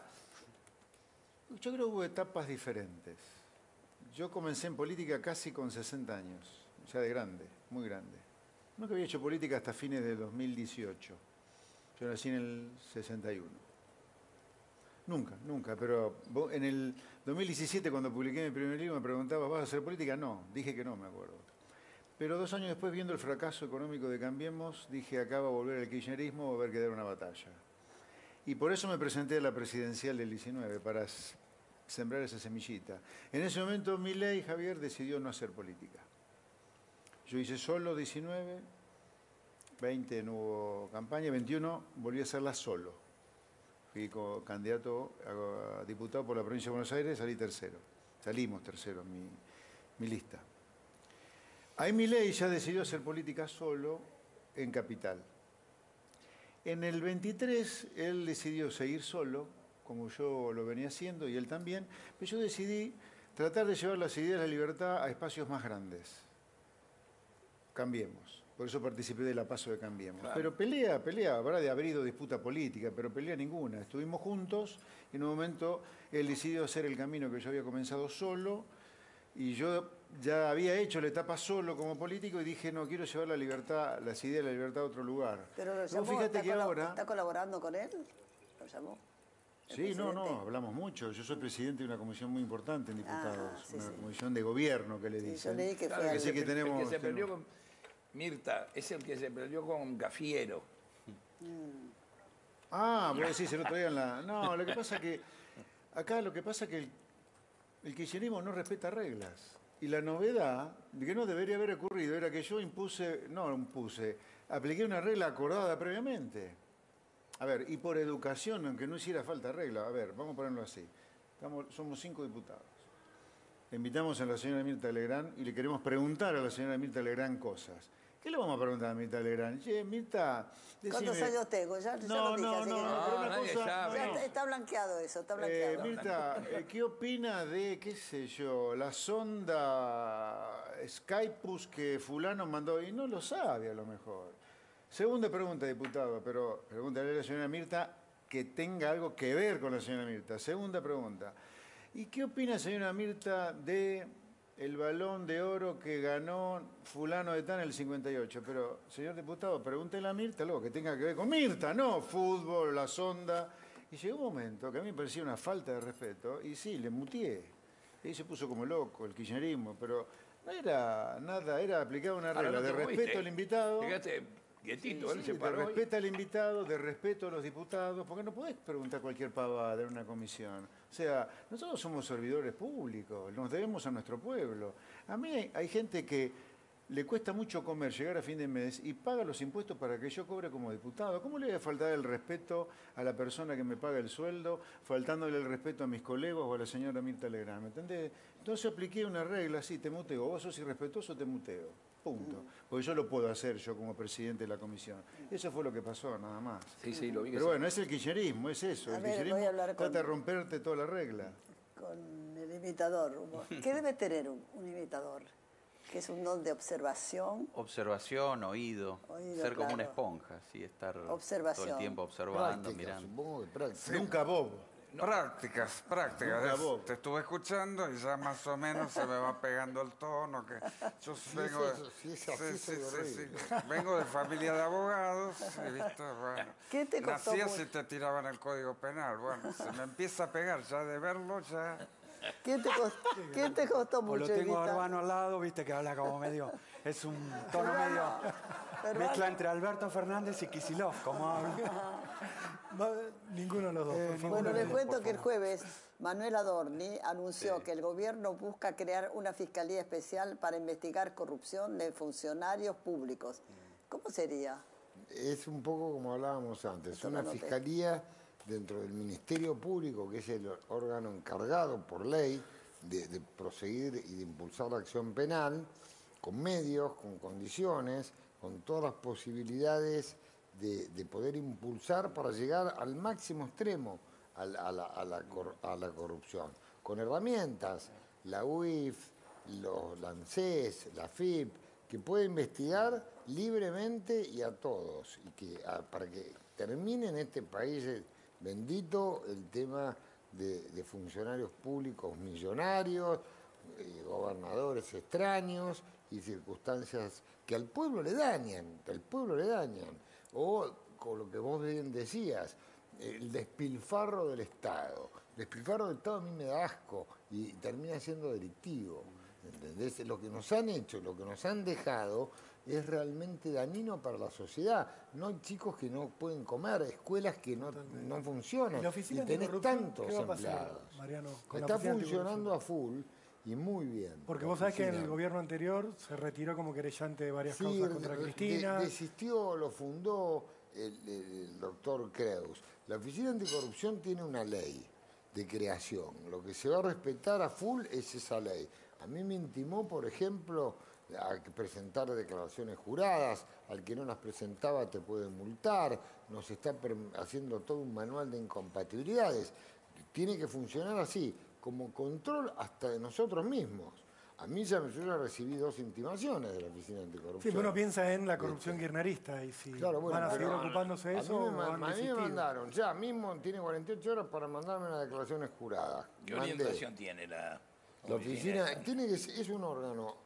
yo creo que hubo etapas diferentes. Yo comencé en política casi con sesenta años, ya de grande, muy grande. Nunca había hecho política hasta fines de dos mil dieciocho. Yo nací en el sesenta y uno. Nunca, nunca, pero vos- en el dos mil diecisiete cuando publiqué mi primer libro me preguntabas, ¿vas a hacer política? No, dije que no, me acuerdo. Pero dos años después, viendo el fracaso económico de Cambiemos, dije, acá va a volver el kirchnerismo, va a haber que dar una batalla. Y por eso me presenté a la presidencial del diecinueve, para s- sembrar esa semillita. En ese momento, Milei, Javier, decidió no hacer política. Yo hice solo diecinueve, veinte no hubo campaña, veintiuno volví a hacerla solo. Fui como candidato a, a diputado por la provincia de Buenos Aires, salí tercero. Salimos tercero en mi, mi lista. Ahí Milei ya decidió hacer política solo en Capital. En el veintitrés él decidió seguir solo, como yo lo venía haciendo, y él también, pero yo decidí tratar de llevar las ideas de la libertad a espacios más grandes. Cambiemos. Por eso participé de la Paso de Cambiemos. Claro. Pero pelea, pelea, habrá de haber ido disputa política, pero pelea ninguna. Estuvimos juntos y en un momento él decidió hacer el camino que yo había comenzado solo y yo ya había hecho la etapa solo como político y dije, no, quiero llevar la libertad, las ideas de la libertad a otro lugar. Pero lo Luego, llamó, fíjate está, que colo- ahora... ¿está colaborando con él? ¿Lo llamó? ¿El Sí, no, no, presidente? hablamos mucho. Yo soy presidente de una comisión muy importante en diputados, Ah, sí, una sí. comisión de gobierno que le Sí, yo dicen. leí que Claro, fue que al- sí que el- tenemos- el que se peleó tenemos- con Mirta es el que se peleó con Cafiero. Ah, vos decís el otro día en la... No, lo que pasa que... Acá lo que pasa que el, el kirchnerismo no respeta reglas. Y la novedad, de que no debería haber ocurrido, era que yo impuse... No, impuse. Apliqué una regla acordada previamente. A ver, y por educación, aunque no hiciera falta regla. A ver, vamos a ponerlo así. Estamos, somos cinco diputados. Invitamos a la señora Mirta Legrand y le queremos preguntar a la señora Mirta Legrand cosas. ¿Qué le vamos a preguntar a Mirta Legrand? Che, Mirta, decime... ¿Cuántos años tengo? Ya, ya No, lo dije, no, así no, que no, no- pero No, una nadie cosa... sabe. Ya no, no. está, está blanqueado eso, está Eh, blanqueado. Mirta, eh, ¿qué opina de, qué sé yo, la sonda Skypus que fulano mandó? Y no lo sabe a lo mejor. Segunda pregunta, diputado, pero pregúntale a la señora Mirta que tenga algo que ver con la señora Mirta. Segunda pregunta. ¿Y qué opina, señora Mirta, de el balón de oro que ganó fulano de tal en el cincuenta y ocho? Pero, señor diputado, pregúntele a Mirta algo que tenga que ver con Mirta, no fútbol, la sonda. Y llegó un momento que a mí me parecía una falta de respeto, y sí, le mutié. Y se puso como loco, el kirchnerismo, pero no era nada, era aplicar una Ahora, regla no de te respeto moviste. al invitado. Fíjate, quietito, él Sí, se de paró. y- respeto al invitado, de respeto a los diputados, porque no podés preguntar cualquier pavada en una comisión. O sea, nosotros somos servidores públicos, nos debemos a nuestro pueblo. A mí hay, hay gente que le cuesta mucho comer, llegar a fin de mes y paga los impuestos para que yo cobre como diputado. ¿Cómo le voy a faltar el respeto a la persona que me paga el sueldo, faltándole el respeto a mis colegas o a la señora Mirta Legrand? ¿Me entendés? Entonces apliqué una regla, sí, te muteo. Vos sos irrespetuoso, te muteo. Punto. Porque yo lo puedo hacer yo como presidente de la comisión. Eso fue lo que pasó, nada más. Sí, sí, lo vi. que Pero sí. bueno, es el kirchnerismo, es eso. A El ver, voy a kirchnerismo hablar con- trata de romperte toda la regla. Con el imitador. ¿Qué debe tener un, un imitador? Que es un don de observación, Observación, oído, Oído, ser como una claro. esponja, sí, estar todo Observación. el tiempo observando, Práctica, mirando. supongo que práctica. Nunca bobo. Prácticas, prácticas. Nunca Es- vos. te estuve escuchando y ya más o menos se me va pegando el tono. Que yo Si vengo es- de, si es así, soy horrible. vengo de familia de abogados y viste, bueno, ¿Qué te costó nacías mucho? y te tiraban el código penal. Bueno, se me empieza a pegar ya de verlo ya. ¿Quién te costó, ¿quién te costó O lo mucho, tengo a Evita? Urbano al lado, viste, que habla como medio... Es un tono Urbano, medio... Urbano. Mezcla entre Alberto Fernández y Kicillof, como habla. No, ninguno de los dos. Eh, por favor. Bueno, les Por cuento que el favor. jueves Manuel Adorni anunció que el gobierno busca crear una fiscalía especial para investigar corrupción de funcionarios públicos. ¿Cómo sería? Es un poco como hablábamos antes, Esto una lo noté. fiscalía dentro del Ministerio Público, que es el órgano encargado por ley de, de proseguir y de impulsar la acción penal, con medios, con condiciones, con todas las posibilidades de, de poder impulsar para llegar al máximo extremo a la, a la- a la cor- a la corrupción, con herramientas, la U I F, los, la ANSES, la F I P, que puede investigar libremente y a todos, y que a- para que termine en este país eh, bendito el tema de, de funcionarios públicos millonarios, eh, gobernadores extraños y circunstancias que al pueblo le dañan, que al pueblo le dañan. O con lo que vos bien decías, el despilfarro del Estado. El despilfarro del Estado a mí me da asco y termina siendo delictivo. ¿Entendés? Lo que nos han hecho, lo que nos han dejado es realmente dañino para la sociedad. No hay chicos que no pueden comer, escuelas que no, no funcionan. ¿Y la oficina y tenés anticorrupción, tantos qué va a pasar, empleados. Mariano, con la Está oficina funcionando a full y muy bien. Porque la vos sabés que oficina. el gobierno anterior se retiró como querellante de varias Sí, causas contra de- Cristina. de- desistió, lo fundó el, el- el doctor Creus. La Oficina Anticorrupción tiene una ley de creación. Lo que se va a respetar a full es esa ley. A mí me intimó, por ejemplo, a que presentar declaraciones juradas. Al que no las presentaba te pueden multar. Nos está perm- haciendo todo un manual de incompatibilidades. Tiene que funcionar así, como control hasta de nosotros mismos. A mí ya me yo ya recibí dos intimaciones de la Oficina Sí, Anticorrupción. pero uno piensa en la corrupción Este, kirchnerista y si Claro, bueno, van a seguir pero ocupándose de a eso mí o me, ma- han a mí me desistido. mandaron, ya mismo tiene cuarenta y ocho horas para mandarme unas declaraciones juradas. ¿Qué Mandé. orientación tiene la La oficina esa? tiene que ser- es un órgano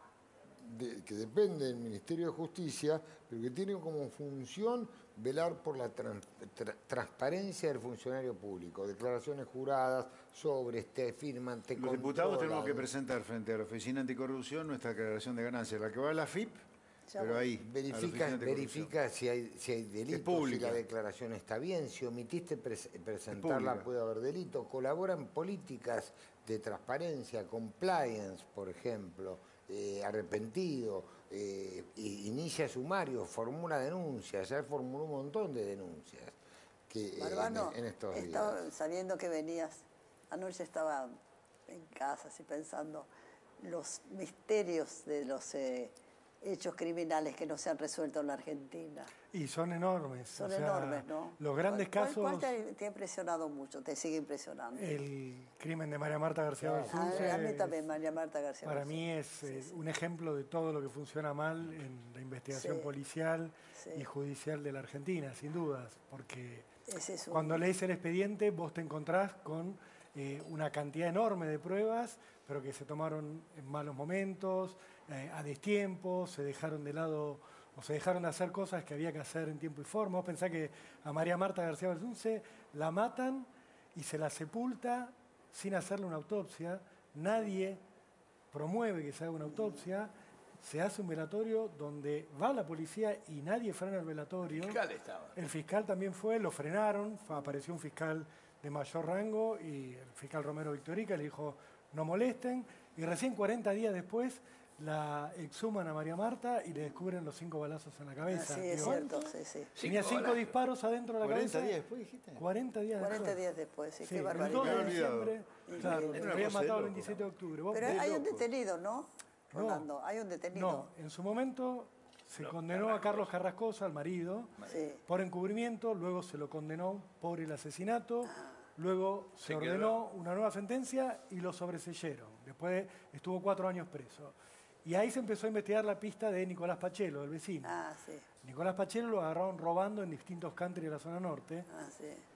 de- que depende del Ministerio de Justicia, pero que tiene como función velar por la tran- tra- transparencia del funcionario público. Declaraciones juradas, sobres, te firman, te Los diputados tenemos que controlan. presentar frente a la Oficina Anticorrupción nuestra declaración de ganancias, la que va a la F I P, Ya pero voy. ahí. a la Verifica, Oficina Anticorrupción. verifica si hay, si hay delitos, si pública. la declaración está bien, si omitiste pres- presentarla pública. puede haber delito. Colabora en políticas de transparencia, compliance, por ejemplo, eh, arrepentido, eh, i- inicia sumario, formula denuncias, ya formuló un montón de denuncias que, eh, Barbano, en, en estos días. estaba, sabiendo que venías, anoche estaba en casa así pensando los misterios de los eh, hechos criminales que no se han resuelto en la Argentina. Y son enormes. Son o sea, enormes, ¿no? Los grandes ¿Cuál- casos, ¿Cuál, cuál te, te ha impresionado mucho? ¿Te sigue impresionando? el crimen de María Marta García a, Belsunce, a mí también, es- María Marta García. para Belsunce. mí es eh, un ejemplo de todo lo que funciona mal en la investigación Sí, policial sí. y judicial de la Argentina, sin dudas, porque Ese es un- cuando lees el expediente vos te encontrás con eh, una cantidad enorme de pruebas, pero que se tomaron en malos momentos, eh, a destiempo, se dejaron de lado o se dejaron de hacer cosas que había que hacer en tiempo y forma. Vos pensás que a María Marta García Belsunce la matan y se la sepulta sin hacerle una autopsia, nadie promueve que se haga una autopsia, se hace un velatorio donde va la policía y nadie frena el velatorio. El fiscal estaba. El fiscal también fue, lo frenaron, fue- apareció un fiscal de mayor rango y el fiscal Romero Victorica le dijo no molesten y recién cuarenta días después la exhuman a María Marta y le descubren los cinco balazos en la cabeza. Sí, es Digo, cierto, sí, sí. Tenía Cinco cinco balazos. disparos adentro de la cuarenta cabeza. días después, dijiste. cuarenta días cuarenta después. días después, sí, Sí, qué el barbaridad. dos de Me había diciembre, claro, Increíble. lo Una habían cosa de matado el loco. veintisiete de octubre. Vos- Pero de hay un loco. detenido, ¿no? No. Rolando, hay un detenido. No, en su momento se condenó a Carlos Carrascosa, al marido, Sí. por encubrimiento, luego se lo condenó por el asesinato, luego se, Se quedó. ordenó una nueva sentencia y lo sobreseyeron. Después estuvo cuatro años preso. Y ahí se empezó a investigar la pista de Nicolás Pachelo, el vecino. Ah, sí, Nicolás Pachelo lo agarraron robando en distintos country de la zona norte. ah, sí.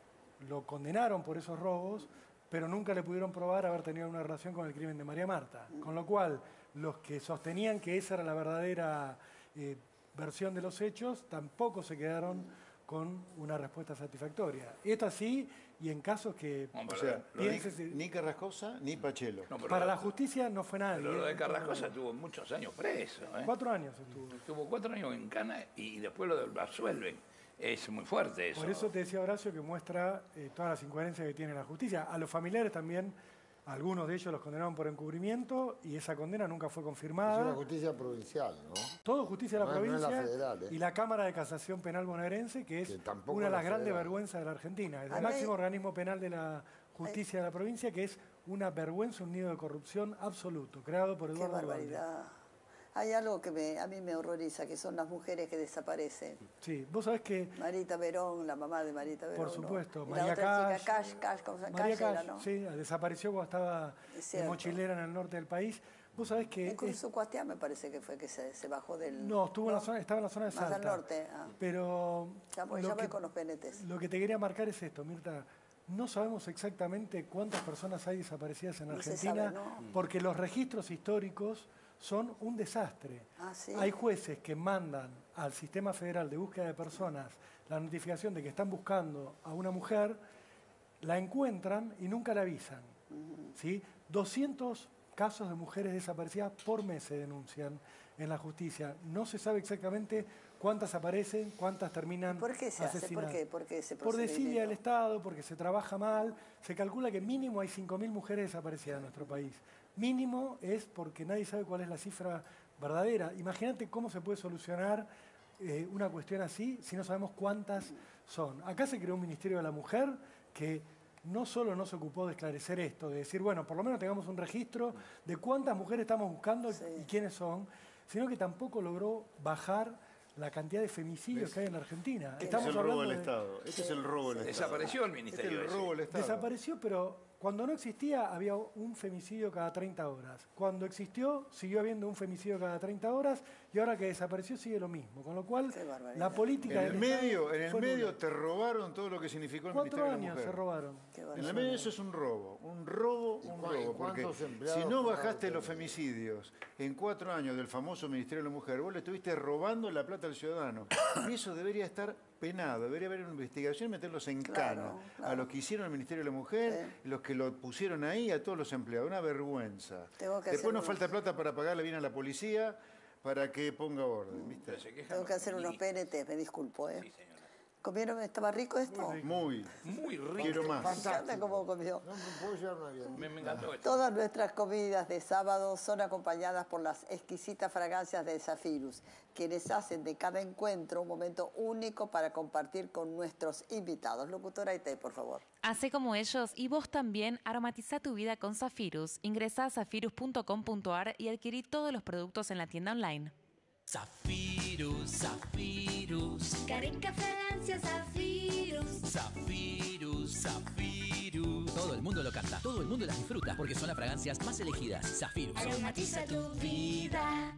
lo condenaron por esos robos, pero nunca le pudieron probar haber tenido una relación con el crimen de María Marta. Con lo cual, los que sostenían que esa era la verdadera eh, versión de los hechos, tampoco se quedaron con una respuesta satisfactoria. Esto así, y en casos que... No, o sea, pienses, ni, ni Carrascosa ni Pachelo. No, para la justicia no fue nadie. Pero lo de ¿eh? Carrascosa estuvo muchos años preso. ¿eh? Cuatro años estuvo. Estuvo cuatro años en Cana y después lo absuelven. Es muy fuerte eso. Por eso te decía Horacio que muestra eh, todas las incoherencias que tiene la justicia. A los familiares también, algunos de ellos los condenaron por encubrimiento y esa condena nunca fue confirmada. Es una justicia provincial, ¿no? Todo justicia de la No, no es provincia la federal, ¿eh? y la Cámara de Casación Penal bonaerense, que es Que tampoco una de la las grandes federal. vergüenzas de la Argentina. Es A el mí- máximo organismo penal de la justicia de la provincia, que es una vergüenza, un nido de corrupción absoluto, creado por Qué Eduardo Dualde. barbaridad. Hay algo que me, a mí me horroriza, que son las mujeres que desaparecen. Sí, vos sabés que, Marita Verón, la mamá de Marita Verón. por supuesto, ¿no? Y María la otra Cash, chica, Cash, Cash, ¿cómo se llama? María Cash era, Cash, ¿no? sí, desapareció cuando estaba Es de cierto. mochilera en el norte del país. Vos sabés que... En Cruz Cuastiá me parece que fue que se, se bajó del... No, estuvo En la zona, estaba en la zona de Más Salta. al norte. Ah. Pero Ya, voy- lo ya voy que- con los penetes. Lo que te quería marcar es esto, Mirta. No sabemos exactamente cuántas personas hay desaparecidas en No se Argentina, sabe, ¿no? porque los registros históricos son un desastre. Ah, ¿sí? Hay jueces que mandan al Sistema Federal de Búsqueda de Personas la notificación de que están buscando a una mujer, la encuentran y nunca la avisan. ¿Sí? doscientos casos de mujeres desaparecidas por mes se denuncian en la justicia. No se sabe exactamente cuántas aparecen, cuántas terminan ¿Por qué se hace? ¿Por asesinadas. qué? ¿Por qué ese Por desidia procedimiento? del Estado, porque se trabaja mal. Se calcula que mínimo hay cinco mil mujeres desaparecidas en nuestro país. Mínimo es porque nadie sabe cuál es la cifra verdadera. Imagínate cómo se puede solucionar eh, una cuestión así si no sabemos cuántas son. Acá se creó un Ministerio de la Mujer que no solo no se ocupó de esclarecer esto, de decir, bueno, por lo menos tengamos un registro de cuántas mujeres estamos buscando Sí. y quiénes son, sino que tampoco logró bajar la cantidad de femicidios ¿Ves? que hay en la Argentina. Este Estamos es el robo hablando del de- Estado. Este es el robo del Estado. Desapareció el Este es ministerio. el ese. robo del Estado. Desapareció, pero cuando no existía había un femicidio cada treinta horas. Cuando existió, siguió habiendo un femicidio cada treinta horas y ahora que desapareció sigue lo mismo. Con lo cual, Qué barbaridad. la política En el del Estado medio, en el fue medio nula. te robaron todo lo que significó el Cuatro Ministerio de la años Mujer. se robaron. Qué En barbaridad. el medio eso es un robo, un robo, ¿Y un cua- y robo, porque cuántos empleados si no pagaron bajaste por los eso? femicidios en cuatro años del famoso Ministerio de la Mujer, vos le estuviste robando la plata al ciudadano. Y eso debería estar penado, debería haber una investigación y meterlos en Claro, cana. claro. A los que hicieron el Ministerio de la Mujer, los que lo pusieron ahí, a todos los empleados. Una vergüenza. Tengo que Después hacer nos unos- falta plata para pagarle bien a la policía para que ponga orden, ¿viste? Pero se quejan Tengo que los hacer unos feministas. P N T, me disculpo, ¿eh? Sí, señora. ¿Comieron? ¿Estaba rico esto? Muy. Muy rico. Quiero más. Me encanta cómo comió. No me puedo llevar una bien. Me, me encantó esto. Todas nuestras comidas de sábado son acompañadas por las exquisitas fragancias de Zafirus, quienes hacen de cada encuentro un momento único para compartir con nuestros invitados. Locutora Aite, por favor. Hacé como ellos y vos también aromatiza tu vida con Zafirus. Ingresá a zafirus punto com punto ar y adquirí todos los productos en la tienda online. Zafirus, Zafirus, Qué rica fragancia Zafirus. Zafirus, Zafirus. Todo el mundo lo canta, todo el mundo las disfruta, porque son las fragancias más elegidas. Zafirus. Aromatiza tu vida.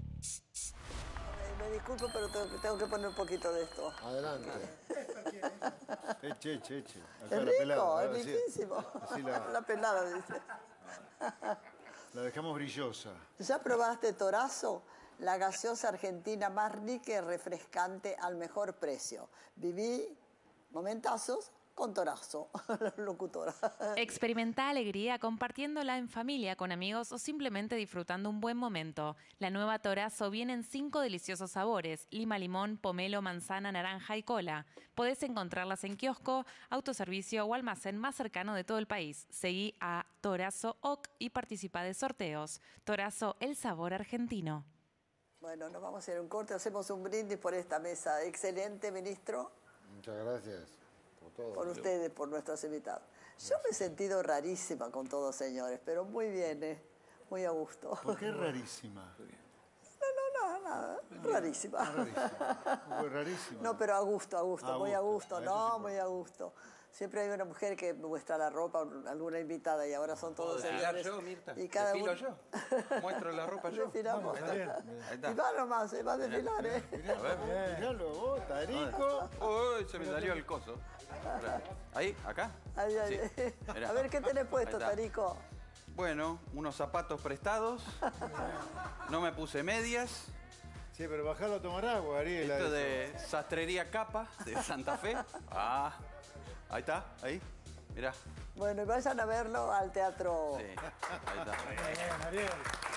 Me disculpo, pero tengo, tengo que poner un poquito de esto. Adelante. Eche, eche, eche. Acá Es la rico, pelada, es ahora sí. riquísimo. Así la- La pelada, dice. La dejamos brillosa. ¿Ya probaste Torazo? La gaseosa argentina más rica y refrescante al mejor precio. Viví momentazos con Torazo, locutora. Experimenta alegría compartiéndola en familia, con amigos o simplemente disfrutando un buen momento. La nueva Torazo viene en cinco deliciosos sabores: lima, limón, pomelo, manzana, naranja y cola. Podés encontrarlas en kiosco, autoservicio o almacén más cercano de todo el país. Seguí a Torazo O C y participa de sorteos. Torazo, el sabor argentino. Bueno, nos vamos a ir a un corte, hacemos un brindis por esta mesa. Excelente, ministro, Muchas gracias por todo. por ustedes, por nuestros invitados. Yo me he sentido rarísima con todos, señores, pero muy bien, ¿eh? Muy a gusto. ¿Por qué rarísima? No, no, nada, rarísima. Rarísima. Fue rarísima. No, pero a gusto, a gusto, A muy a gusto, gusto, a eso no, sí. muy a gusto. Siempre hay una mujer que muestra la ropa, alguna invitada, y ahora son todos desfilar señores. yo, Mirta. Y cada Desfilo uno... yo. Muestro la ropa yo. Desfilamos. Ahí está. Ahí está. Y va nomás, se va a desfilar, ¿eh? A ver. Miralo vos, Tarico. Uy, se me salió el coso. Ahí, acá. Ay, ay, Sí. ay. Mirá. A ver, ¿qué tenés puesto, Ahí está. Tarico? Bueno, unos zapatos prestados. No me puse medias. Sí, pero bajalo a tomar agua, Ariel. Esto eso. de Sastrería Capa, de Santa Fe. Ah, ahí está, ahí. Mirá. Bueno, y vayan a verlo al teatro. Sí, ahí está. Bien, Ariel.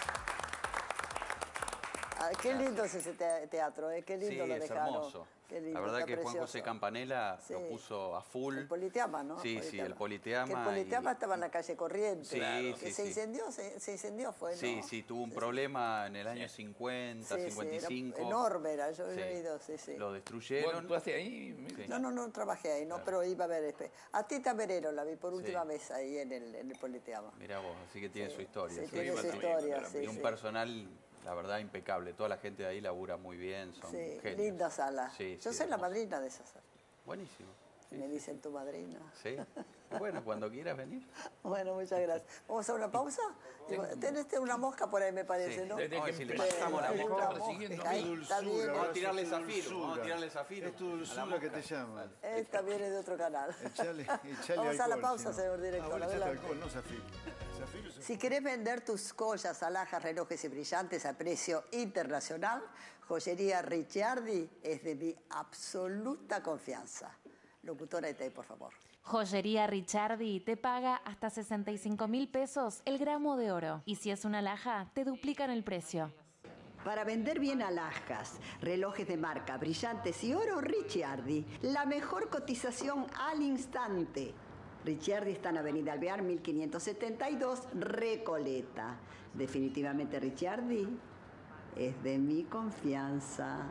Ah, qué lindo es ese te- teatro, ¿eh? Qué lindo Sí, lo es dejaron. hermoso. Qué lindo, La verdad está que Juan precioso. José Campanella Sí. lo puso a full. El Politeama, ¿no? Sí, sí, el Politeama. Que el Politeama y- estaba en la calle Corrientes. Sí, que sí, se sí. incendió, se, se incendió fue, ¿no? Sí, sí, tuvo un problema en el año cincuenta, Sí, sí, cincuenta y cinco. era enorme era, yo Sí. he ido, sí, sí. Lo destruyeron. ¿Tú haces ahí? Sí. No, no, no trabajé ahí, no, pero iba a ver. espe- A Tita Merero la vi por última vez ahí en el, en el Politeama. Mirá vos, así que tiene su historia. Sí, sí. tiene su historia, sí, Y un sí. personal, la verdad, impecable. Toda la gente de ahí labura muy bien, son Sí, genios. linda sala. Sí, Yo sí, soy la hermoso. madrina de esa sala. Buenísimo. Me dicen tu madrina. Sí. Bueno, cuando quieras venir. Bueno, muchas gracias. ¿Vamos a una pausa? Tenés una mosca por ahí, me parece, Sí. ¿no? Desde que Sí, le pasamos la una mosca, mosca. siguiendo. Ahí, está bien. Vamos a tirarle Es tu zafiro, vamos a dulzura. tirarle zafiro. Es tu a la dulzura mosca. que te llama. Esta viene de otro canal. Echale, echale Vamos a la alcohol, pausa, si no. señor Ah, director. vos le echaste Adelante. alcohol, no zafiro. Zafiro es- Si querés vender tus joyas, alhajas, relojes y brillantes a precio internacional, Joyería Ricciardi es de mi absoluta confianza. Locutora Ete, por favor. Joyería Ricciardi te paga hasta sesenta y cinco mil pesos el gramo de oro. Y si es una alhaja, te duplican el precio. Para vender bien alhajas, relojes de marca, brillantes y oro, Ricciardi. La mejor cotización al instante. Ricciardi está en Avenida Alvear, mil quinientos setenta y dos, Recoleta. Definitivamente Ricciardi es de mi confianza.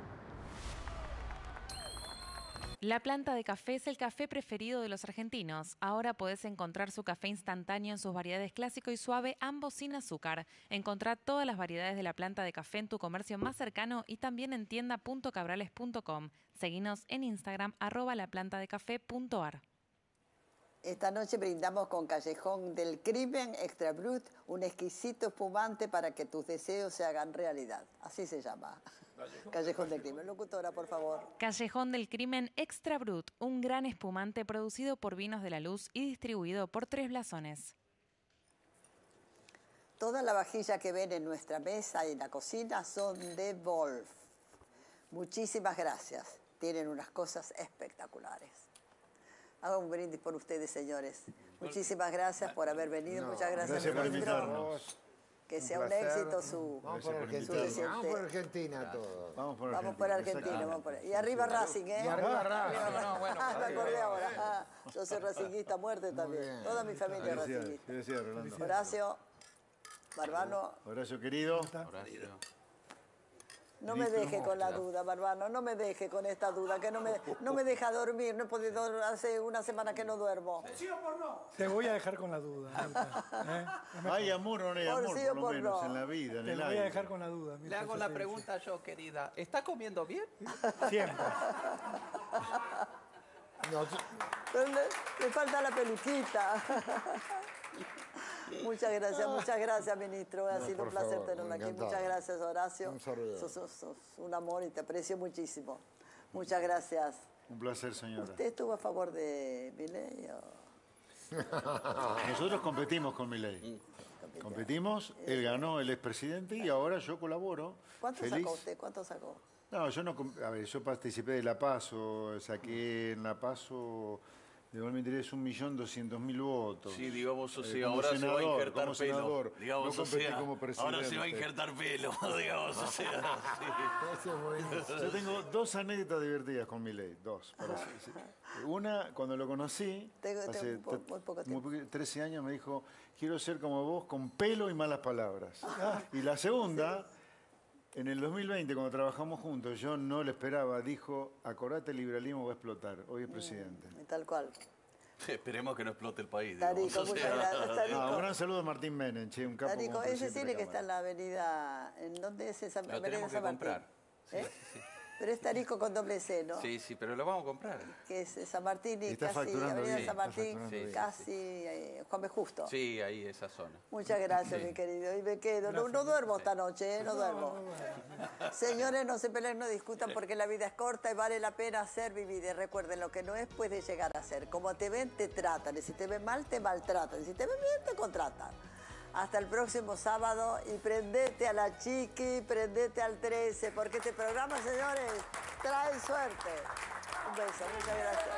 La Planta de Café es el café preferido de los argentinos. Ahora podés encontrar su café instantáneo en sus variedades clásico y suave, ambos sin azúcar. Encontrá todas las variedades de La Planta de Café en tu comercio más cercano y también en tienda punto cabrales punto com. Seguinos en Instagram, arroba laplantadecafé.ar. Esta noche brindamos con Callejón del Crimen Extra Brut, un exquisito espumante para que tus deseos se hagan realidad. Así se llama. Callejón del Crimen. Locutora, por favor. Callejón del Crimen Extra Brut, un gran espumante producido por Vinos de la Luz y distribuido por Tres Blasones. Toda la vajilla que ven en nuestra mesa y en la cocina son de Wolf. Muchísimas gracias. Tienen unas cosas espectaculares. Hago un brindis por ustedes, señores. Muchísimas gracias por haber venido. No, Muchas gracias, gracias por ministro. invitarnos. Que Un sea un placer. éxito su, Vamos por por Argentina. su Vamos reciente- por Argentina todos. Vamos por Vamos por Argentina, exactamente. vamos por... Y arriba Racing, ¿eh? Y arriba Racing. Arriba No, bueno, Ah, me arriba, acordé ahora. bien. Ah, yo soy racinguista a muerte también. bien. Toda mi familia es Gracias, racinguista. gracias, Rolando. Horacio, Barbano, Horacio querido. Horacio. no me Ministro, deje con la claro. duda, Barbano, no me deje con esta duda, que no me, no me deja dormir. No he podido, hace una semana que no duermo. Te voy a dejar con la duda, Mirta, ¿eh? Es mejor. Hay amor o no hay Por amor, sí por o lo por menos, no. en la vida, en Te el lo voy aire. a dejar con la duda. Le Mirta, hago yo la te- pregunta yo, querida. ¿Está comiendo bien? Siempre. No, yo- Pero le, le falta la peluquita. Muchas gracias, muchas gracias, ministro. Ha No, sido por un placer favor, tenerlo aquí. encantado. Muchas gracias, Horacio. Un saludo. Sos, sos- sos un amor y te aprecio muchísimo. Muchas gracias. Un placer, señora. ¿Usted estuvo a favor de Milei o...? Nosotros competimos con Milei. Competimos, él ganó, él es presidente y ahora yo colaboro. ¿Cuánto Feliz. sacó usted? ¿Cuánto sacó? No, yo no, com- a ver, yo participé de La Paso, saqué en La Paso, de igual me interesa, un millón doscientos mil votos. Sí, digamos, o Eh, sea, como ahora se va a senador, injertar como pelo. senador. Digamos, no o competí sea, como presidente. ahora se va a injertar pelo, digamos, o sea. ese es buenísimo. Yo tengo dos anécdotas divertidas con Milei, dos. para- sí. Una, cuando lo conocí, Tengo- tengo hace po- muy poco muy poqui- trece años, me dijo, quiero ser como vos, con pelo y malas palabras. Y la segunda, en el dos mil veinte, cuando trabajamos juntos, yo no le esperaba, dijo, acordate, el liberalismo va a explotar, hoy es presidente. Y tal cual. Esperemos que no explote el país. Tarico, digamos, o muchas sea. gracias, Tarico. Ah, un gran saludo a Martín Menem, che, un capo Tarico, como ese presidente de cine la que está Cámara. en la avenida... ¿En dónde es esa Lo avenida tenemos que San Martín? comprar. Sí, ¿Eh? sí, sí. Pero es Tarico con doble C, ¿no? Sí, sí, pero lo vamos a comprar. Que es San Martín y Está casi, facturando Avenida bien, San está Martín, facturando bien. casi eh, Juan B. Justo. Sí, ahí, esa zona. Muchas gracias, Sí. mi querido. Y me quedo. No, no duermo esta noche, ¿eh? No duermo. Señores, no se peleen, no discutan porque la vida es corta y vale la pena ser vivida. Y recuerden, lo que no es puede llegar a ser. Como te ven, te tratan. Y si te ven mal, te maltratan. Y si te ven bien, te contratan. Hasta el próximo sábado y prendete a la Chiqui, prendete al trece, porque este programa, señores, trae suerte. Un beso, muchas gracias.